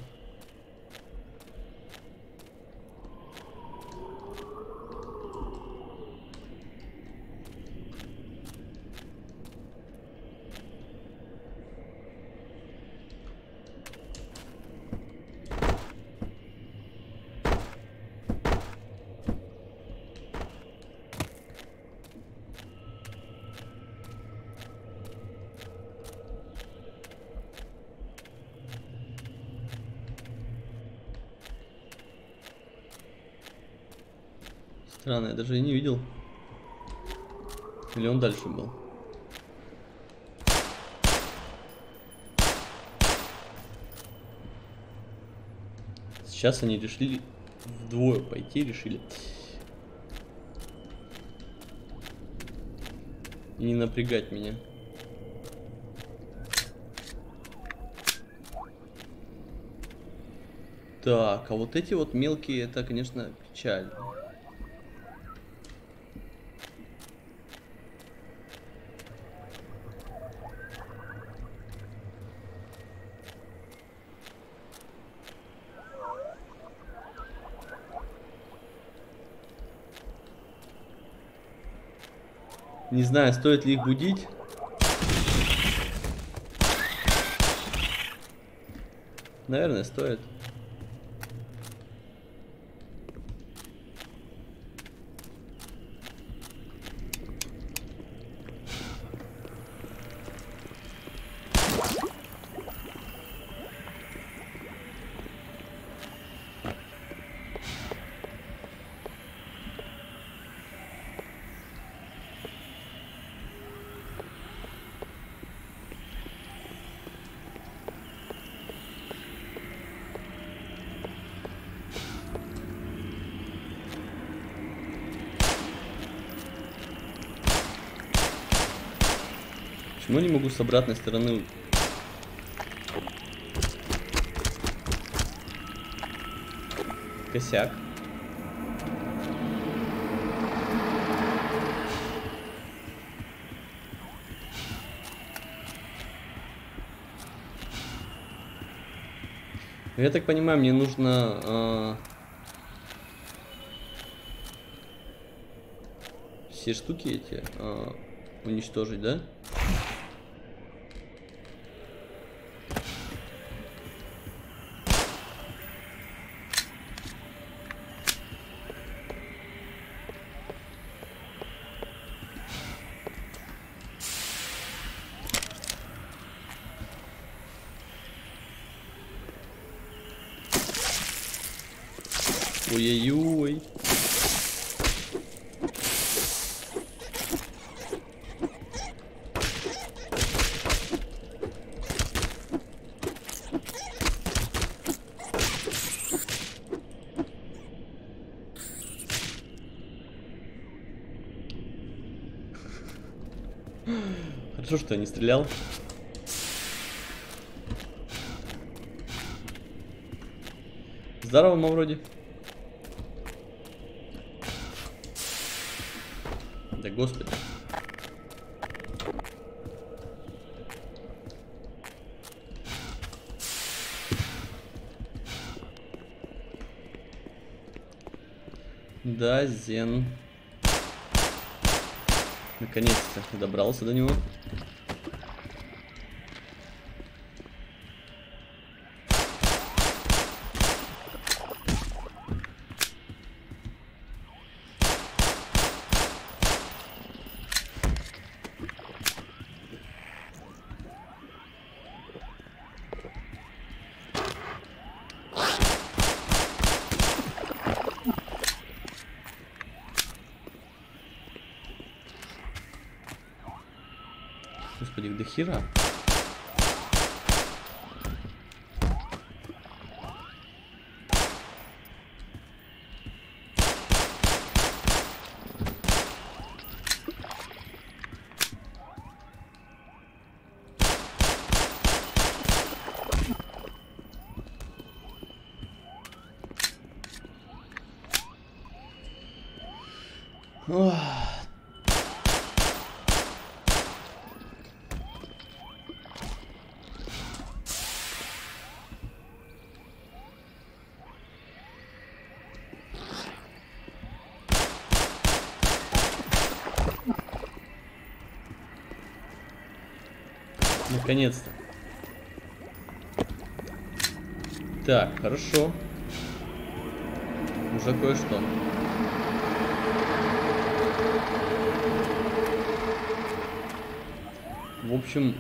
Странно, я даже и не видел. Или он дальше был? Сейчас они решили вдвое пойти, решили. И не напрягать меня. Так, а вот эти вот мелкие, это, конечно, печально. Не знаю, стоит ли их будить. Наверное, стоит. Почему не могу с обратной стороны? Косяк. Я так понимаю, мне нужно все штуки эти уничтожить, да? Ой-ой-ой. Хорошо, что я не стрелял. Здорово, вроде. Да господи. Да, Зен. Наконец-то добрался до него. Господи, до хера. Ох. Наконец-то. Так, хорошо. Уже кое-что. В общем...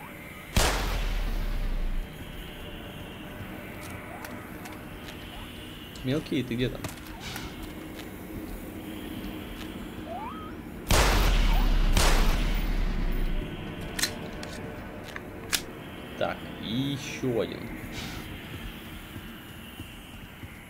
Мелкий, ты где там? Так, и еще один.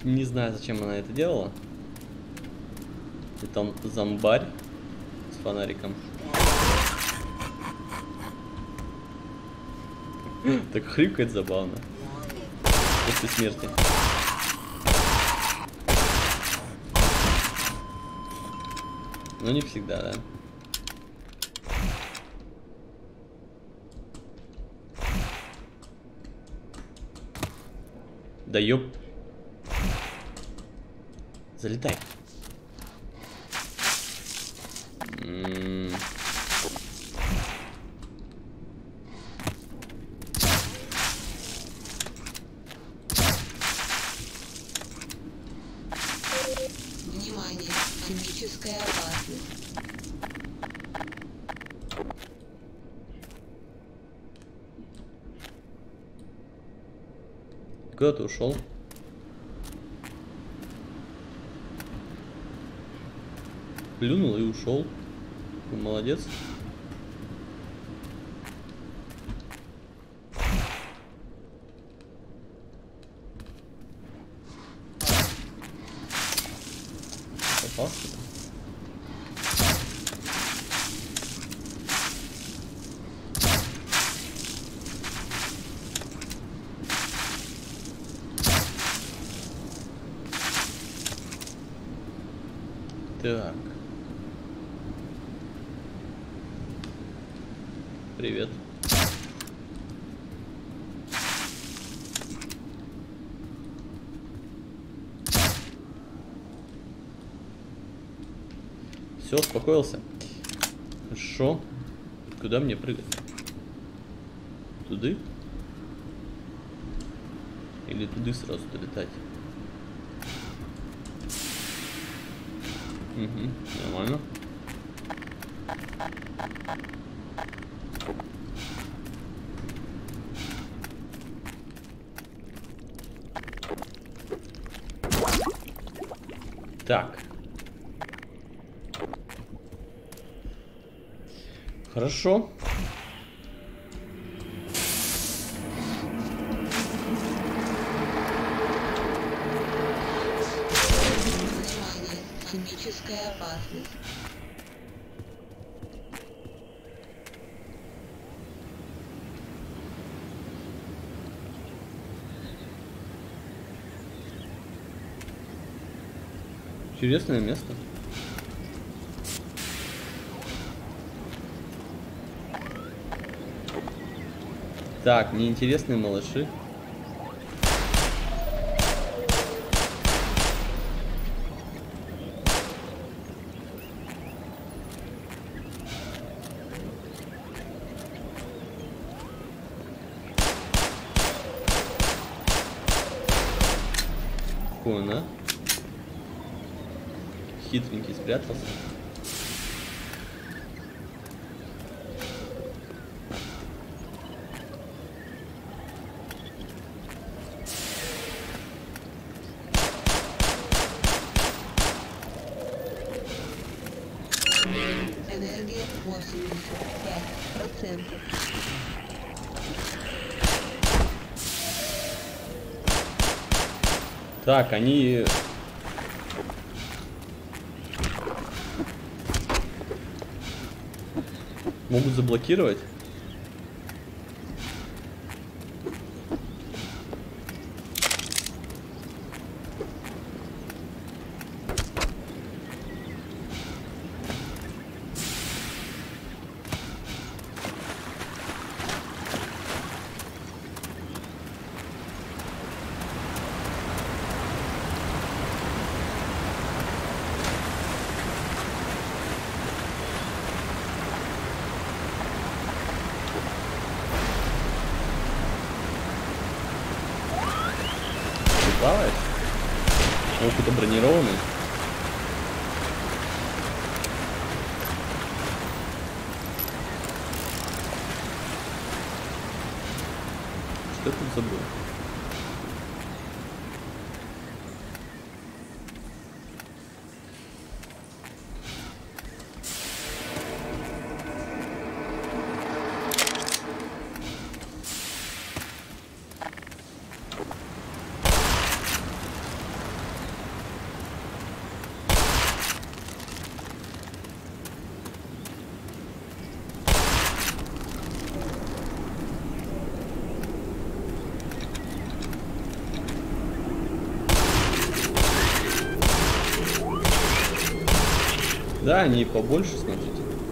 Не знаю, зачем она это делала. И там зомбарь с фонариком. Так хрипкает забавно. После смерти. Но не всегда, да. Да ёп. Залетай. Внимание, химическая опасность. Куда ты ушел? Плюнул и ушел. Молодец. Попался? Так. Привет. Все, успокоился. Хорошо. Куда мне прыгать? Туды? Или туды сразу долетать? Угу, нормально. Так. Хорошо. Внимание, химическая опасность. Интересное место. Так, неинтересные малыши. Спокойно. Хитренький спрятался. Энергия 85%. Так, они... могут заблокировать. Плавает? Он какой-то бронированный. Что я тут забыл? Да, они побольше, смотрите.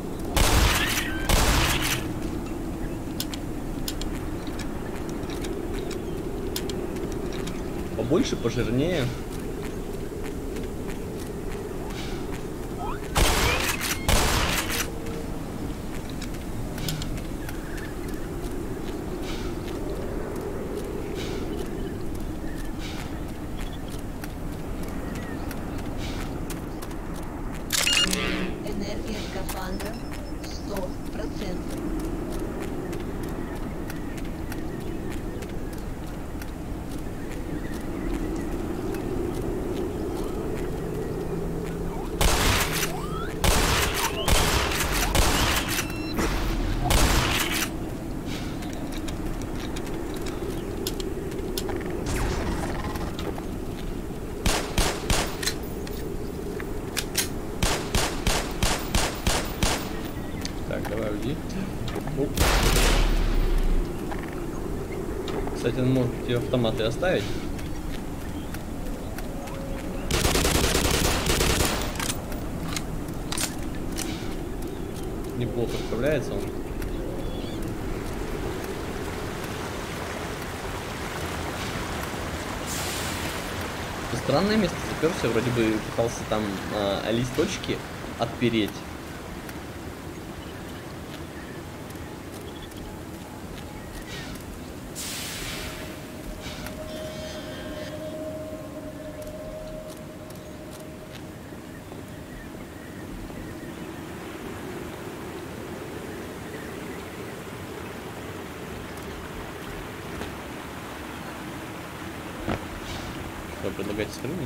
Побольше, пожирнее. Энергия скафандра 100%. Так, давай уйди. Оп. Кстати, он может эти автоматы оставить. Неплохо справляется он. Странное место заперся, вроде бы пытался там листочки отпереть. Что, предлагаете спрыгнуть?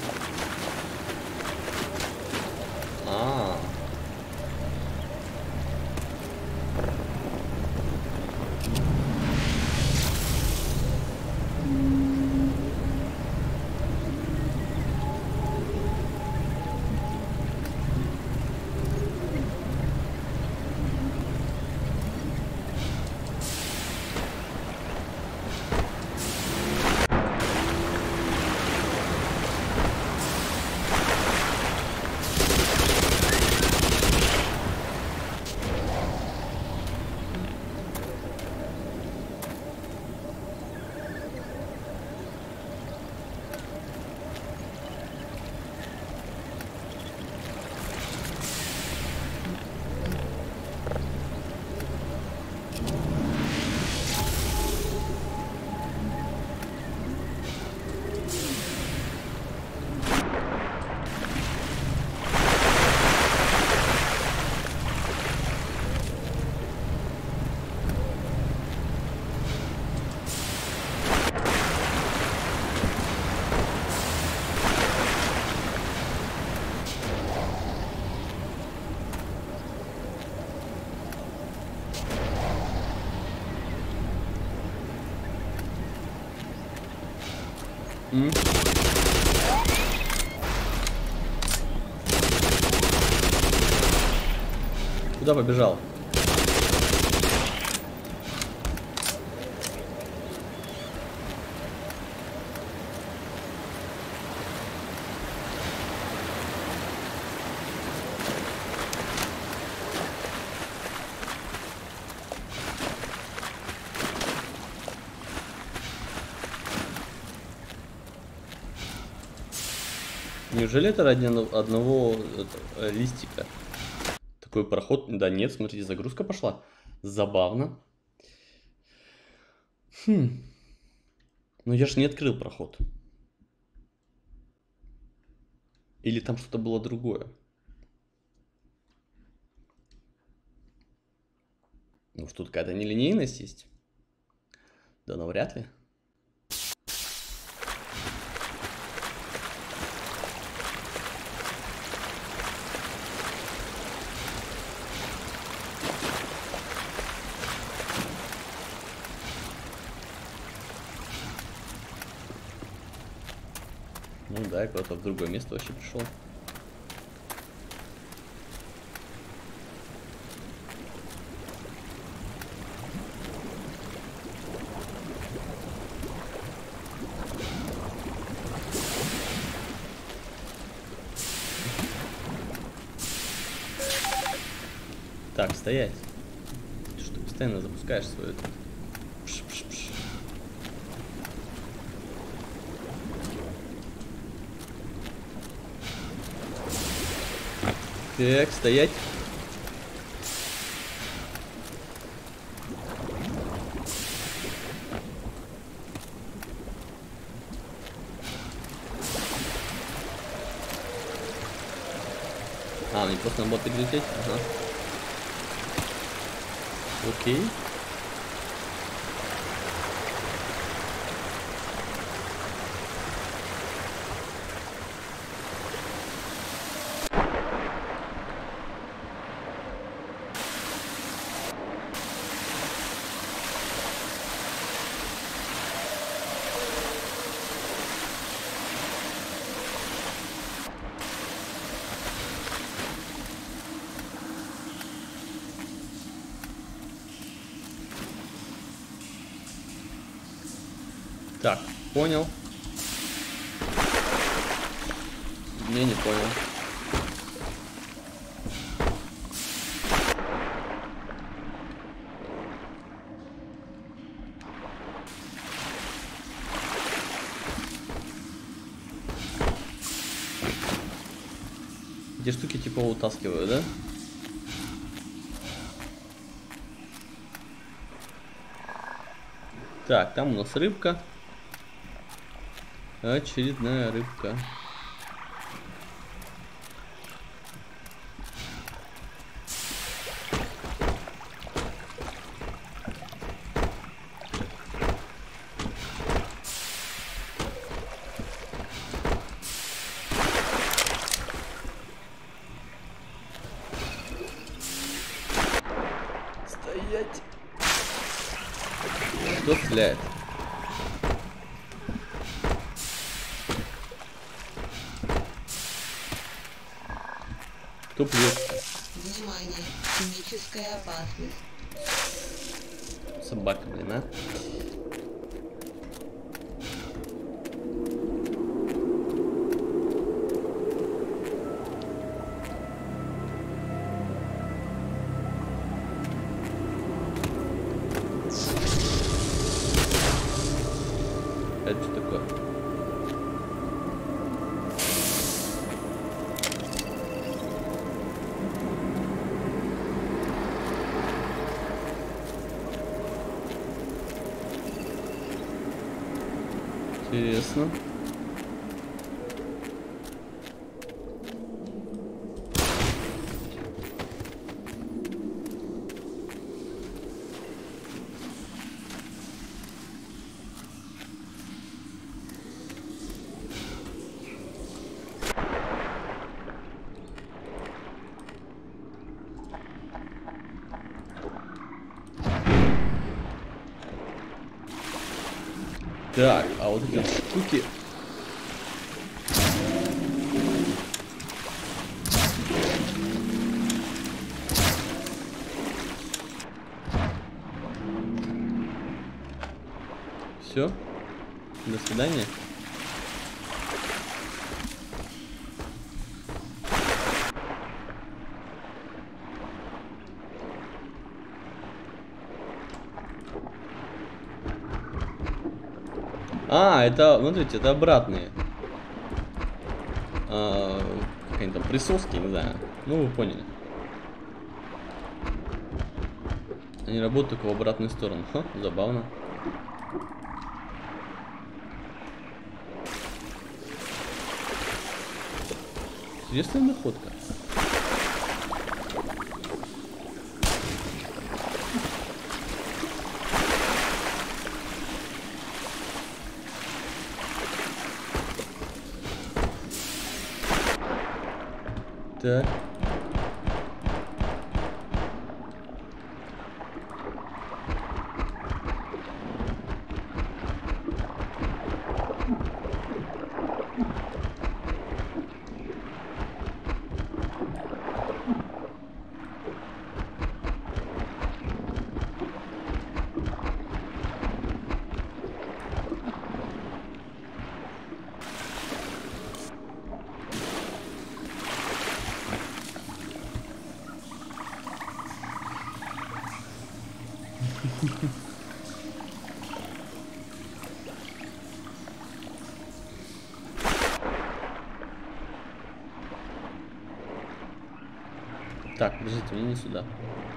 Куда побежал? Неужели это ради одного листика? Такой проход? Да нет, смотрите, загрузка пошла. Забавно. Но я ж не открыл проход. Или там что-то было другое? Ну что, тут какая-то нелинейность есть? Да навряд ли. Ну да, я куда-то в другое место вообще пришел. стоять. Ты что, постоянно запускаешь свою... Пш-пш-пш. Так, стоять. А, мне просто надо было перелететь? Ага. Окей. Так, понял. Не понял. Эти штуки типа утаскиваю, да? Так, там у нас рыбка. Очередная рыбка. Стоять. Кто стреляет? Кто плюется? Внимание, химическая опасность. Собака, блин, а? Это что такое? Интересно. Так, а вот эти вот штуки. Все. До свидания. А, это, смотрите, это обратные. Какие-то присоски, не знаю. Ну, вы поняли. Они работают только в обратную сторону. Ха, забавно. Интересная находка. Так. Так, подождите, мне не сюда.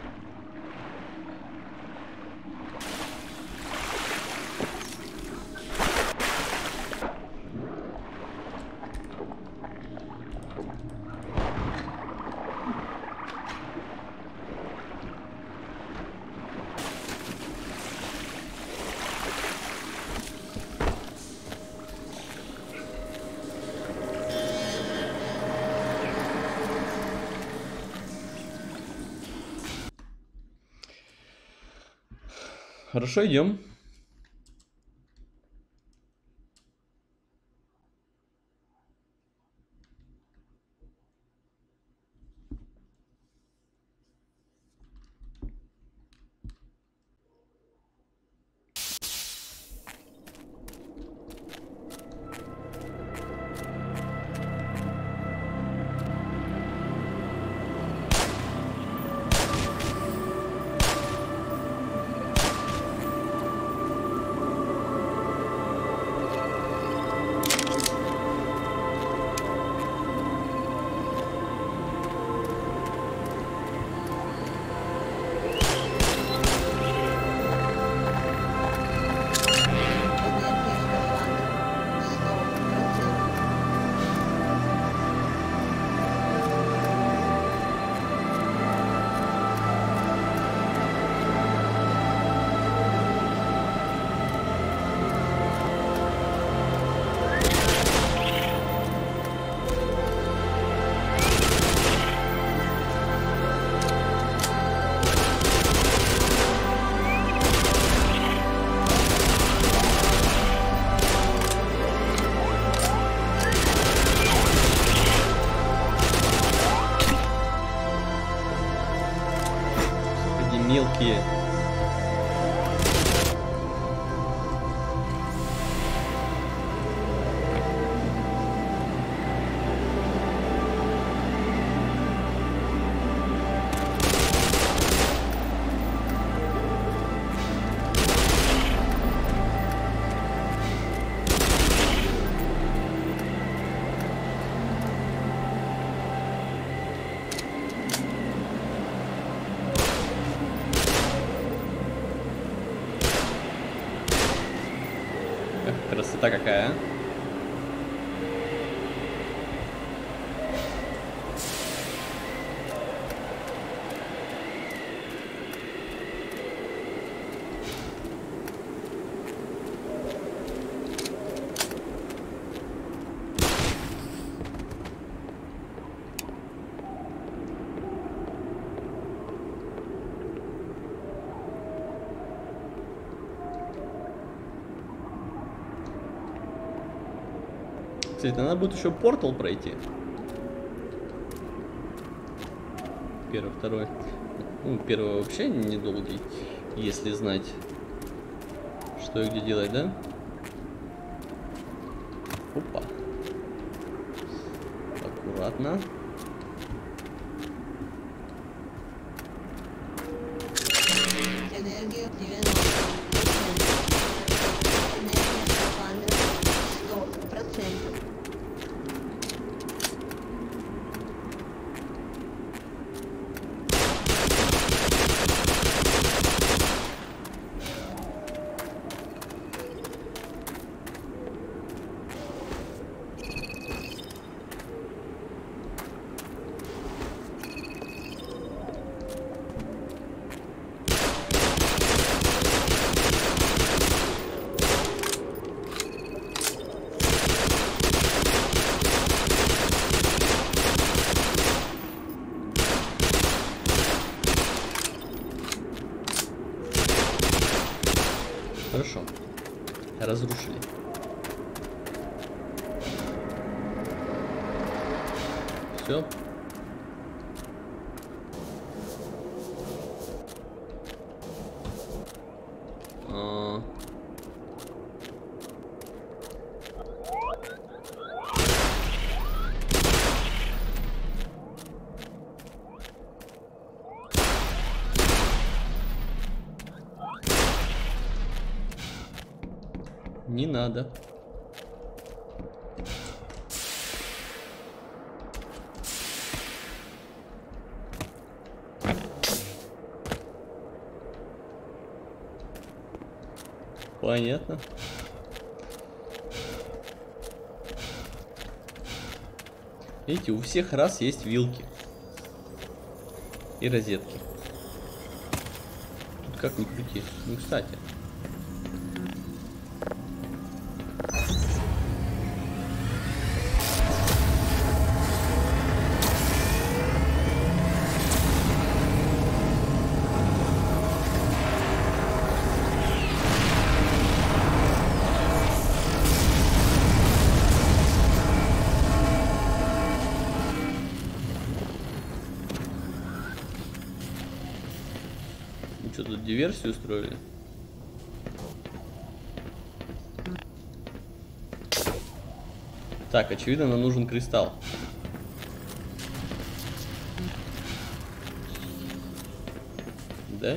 Хорошо, идем. Мелкие. Красота какая, а? Кстати, надо будет еще портал пройти. Первый, второй. Ну, первый вообще недолгий, если знать, что и где делать, да? Опа. Аккуратно. Энергия 90%. Энергия скафандра 100%. Хорошо. Разрушили. Все. Не надо. Понятно. Видите, у всех рас есть вилки и розетки. Тут как ни крути. Ну, кстати. Что тут диверсию устроили? Так, очевидно, нам нужен кристалл. Да?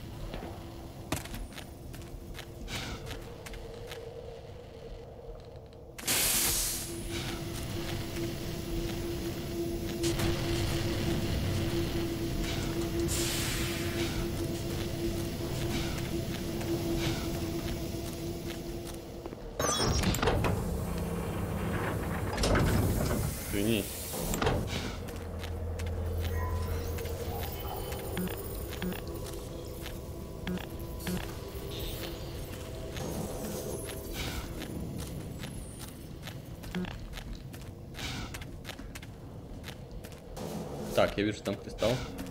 Извини. Так, я вижу там кристалл.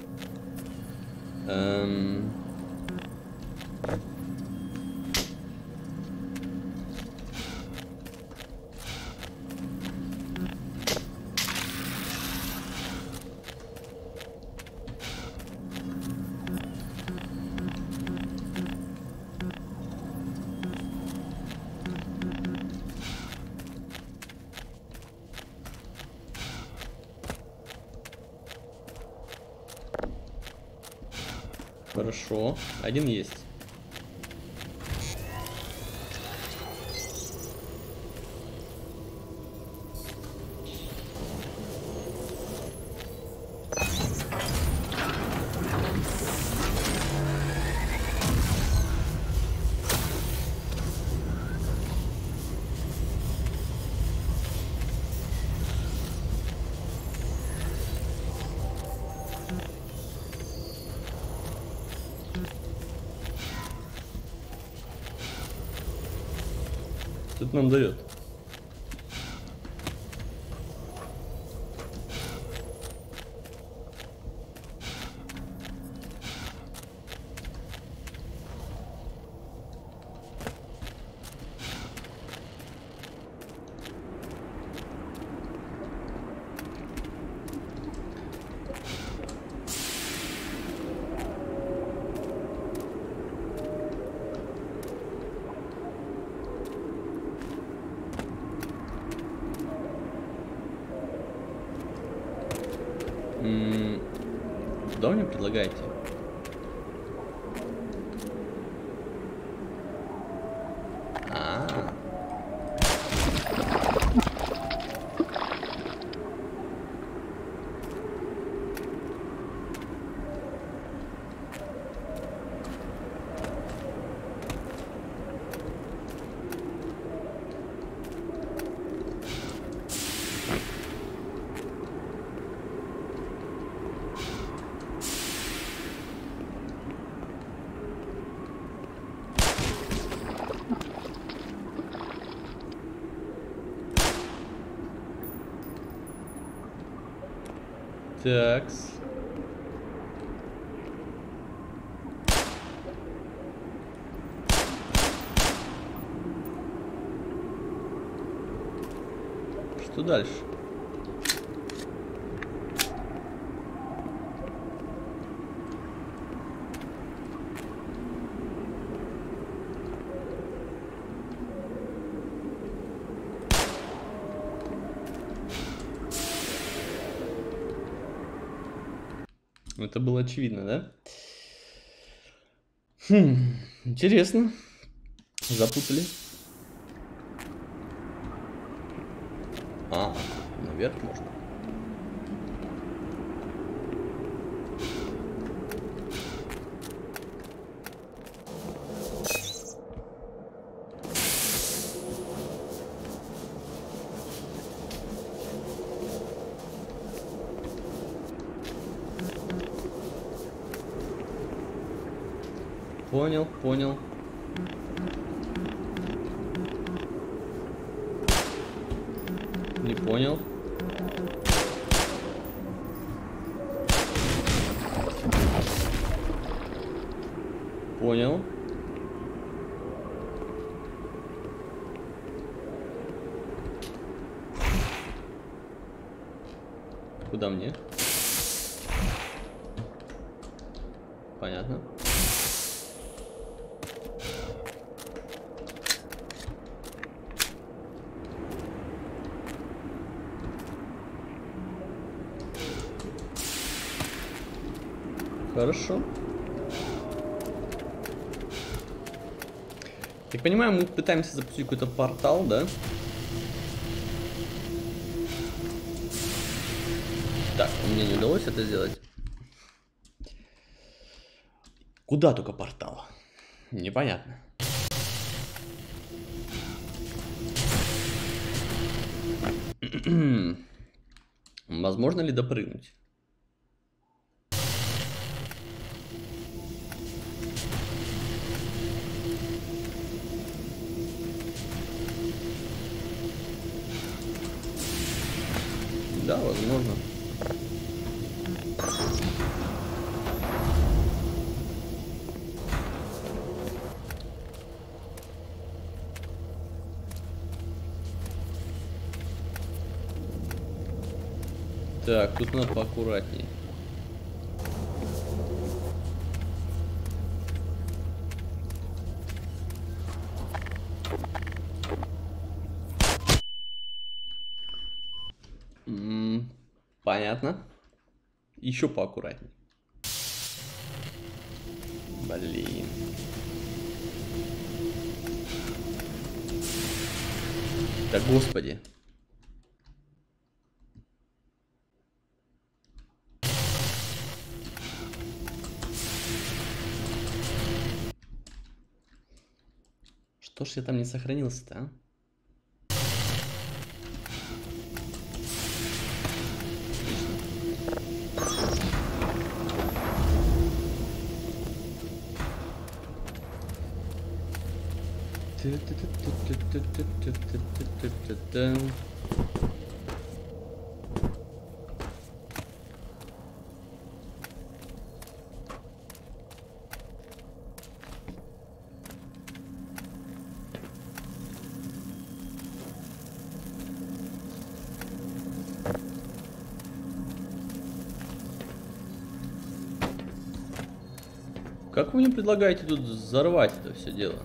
Хорошо, один есть. Что это нам дает? Что вы мне предлагаете? Такс. Что дальше? Это было очевидно, да? Интересно. Запутали. А, наверх можно. Понял, понял. Не понял. Понял. Куда мне? Понятно. Хорошо. Так понимаю, мы пытаемся запустить какой-то портал, да? Так, мне не удалось это сделать. Куда только портал? Непонятно. Возможно ли допрыгнуть? Да, возможно. Так, тут надо поаккуратнее. Понятно. Еще поаккуратнее. Блин. Да господи. Что ж я там не сохранился-то, а? Как вы мне предлагаете тут взорвать это все дело?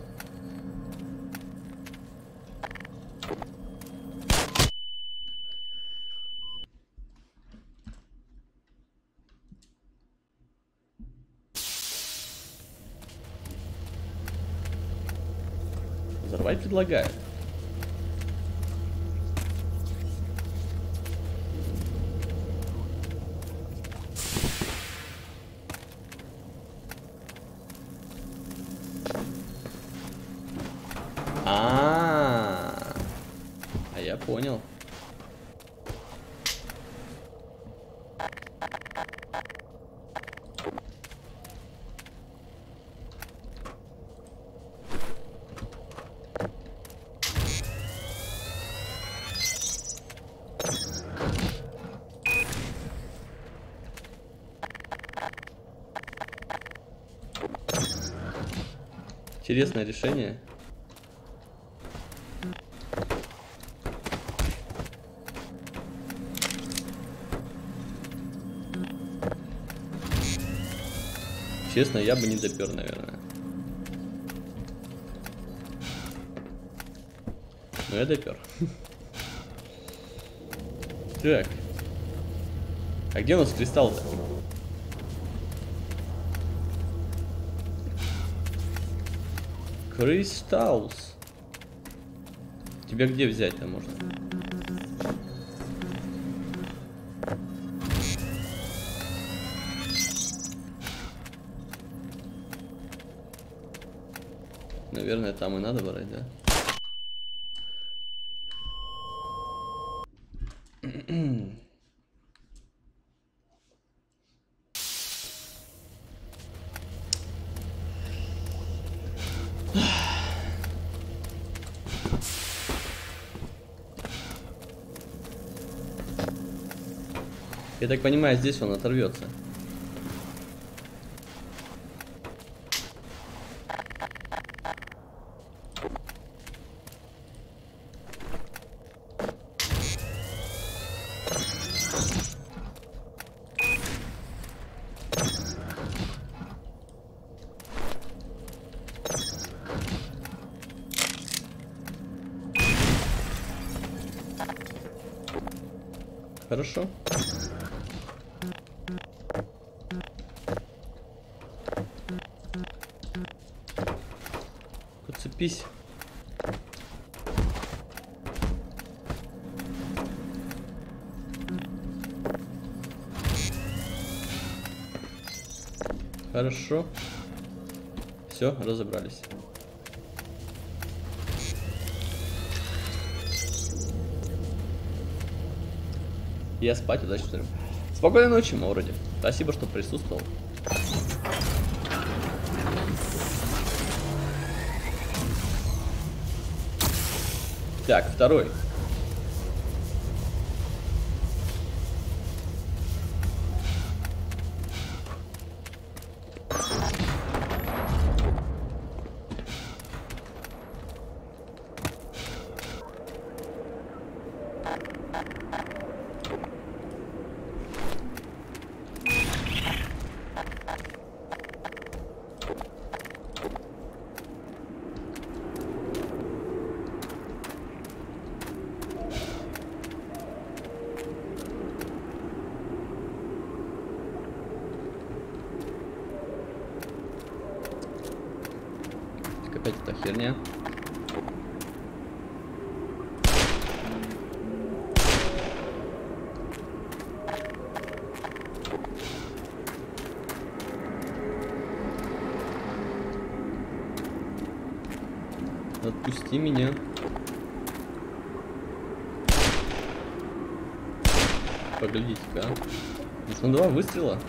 Взорвать предлагают. А я понял. Интересное решение. Честно, я бы не допер, наверное. Но я допер. Так. А где у нас кристалл-то? Кристаллс. Тебя где взять-то можно? Наверное, там и надо брать, да? Я так понимаю, здесь он оторвется. Хорошо. Подцепись. Хорошо. Все, разобрались. Я спать, удачи всем. Спокойной ночи, Мауроди. Спасибо, что присутствовал. Так, второй. Опять эта херня. Отпусти меня. Поглядите-ка. Здесь на 2 выстрела.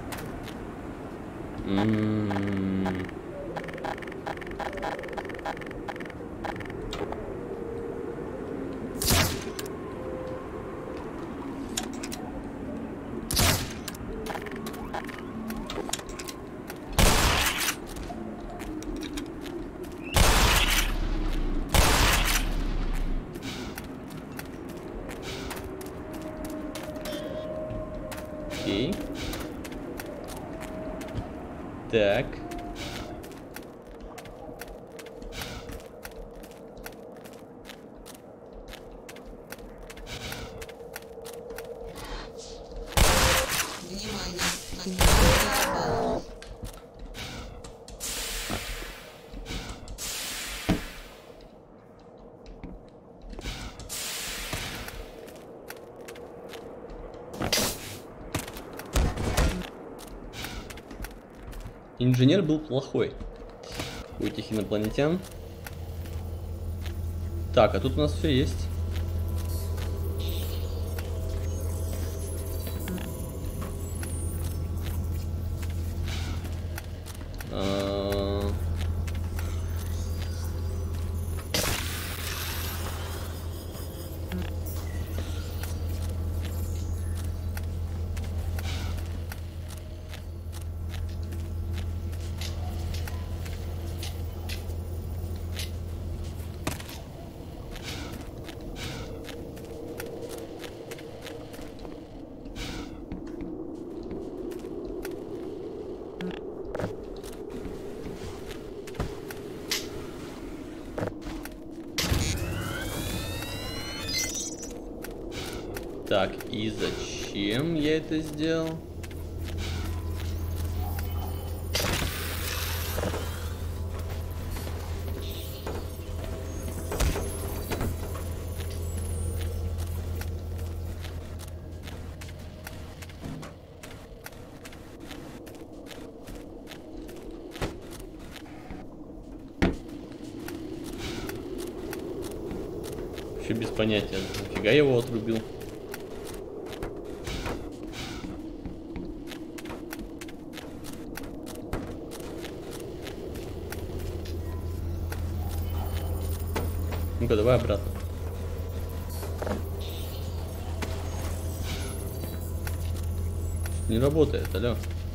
Окей. Так. Внимание, активация баллов. Инженер был плохой у этих инопланетян. Так, а тут у нас все есть. Так, и зачем я это сделал? Вообще без понятия, нафига я его отрубил. Ну-ка, давай обратно. Не работает, алло.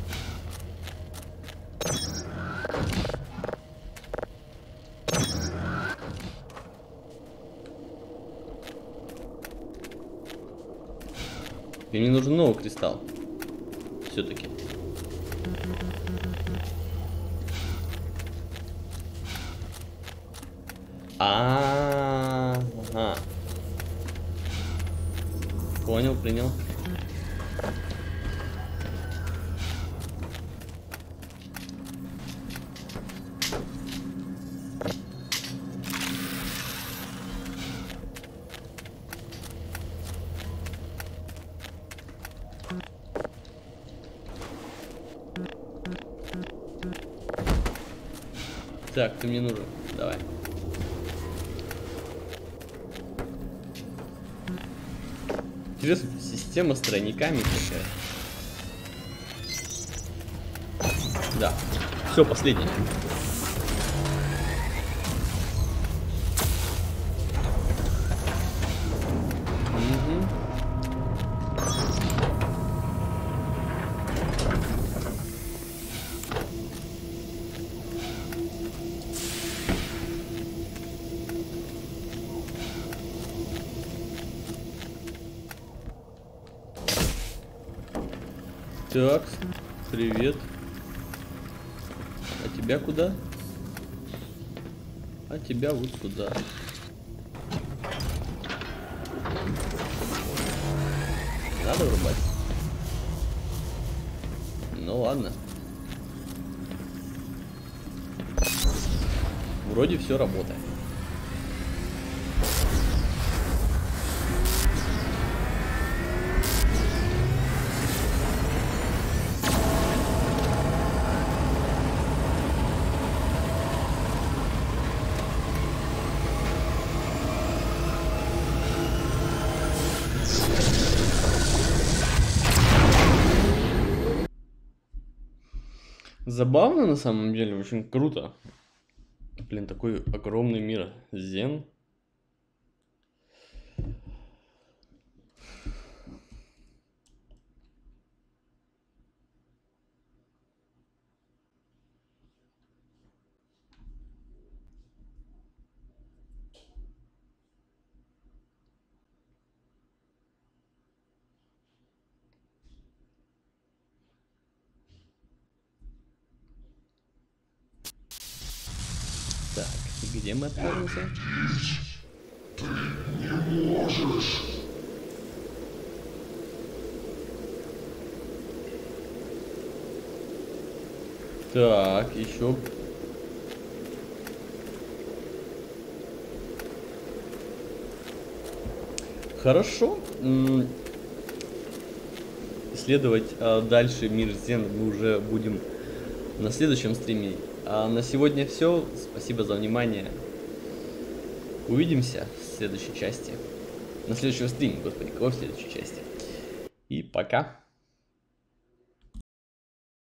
И мне нужен новый кристалл. Все-таки. Ага. Понял, принял. Так, ты мне нужен. Давай. Интересно, система с тройниками такая. Да. Все, последний. Так, привет. А тебя куда? А тебя вот сюда. Надо врубать? Ну ладно. Вроде все работает. Забавно на самом деле, очень круто. Блин, такой огромный мир. Зен. Так, где мы отправимся? Ты не можешь. Так, еще. Хорошо. Исследовать дальше мир Зен мы уже будем на следующем стриме. А на сегодня все. Спасибо за внимание. Увидимся в следующей части. На следующем стриме, господи, кого в следующей части. И пока.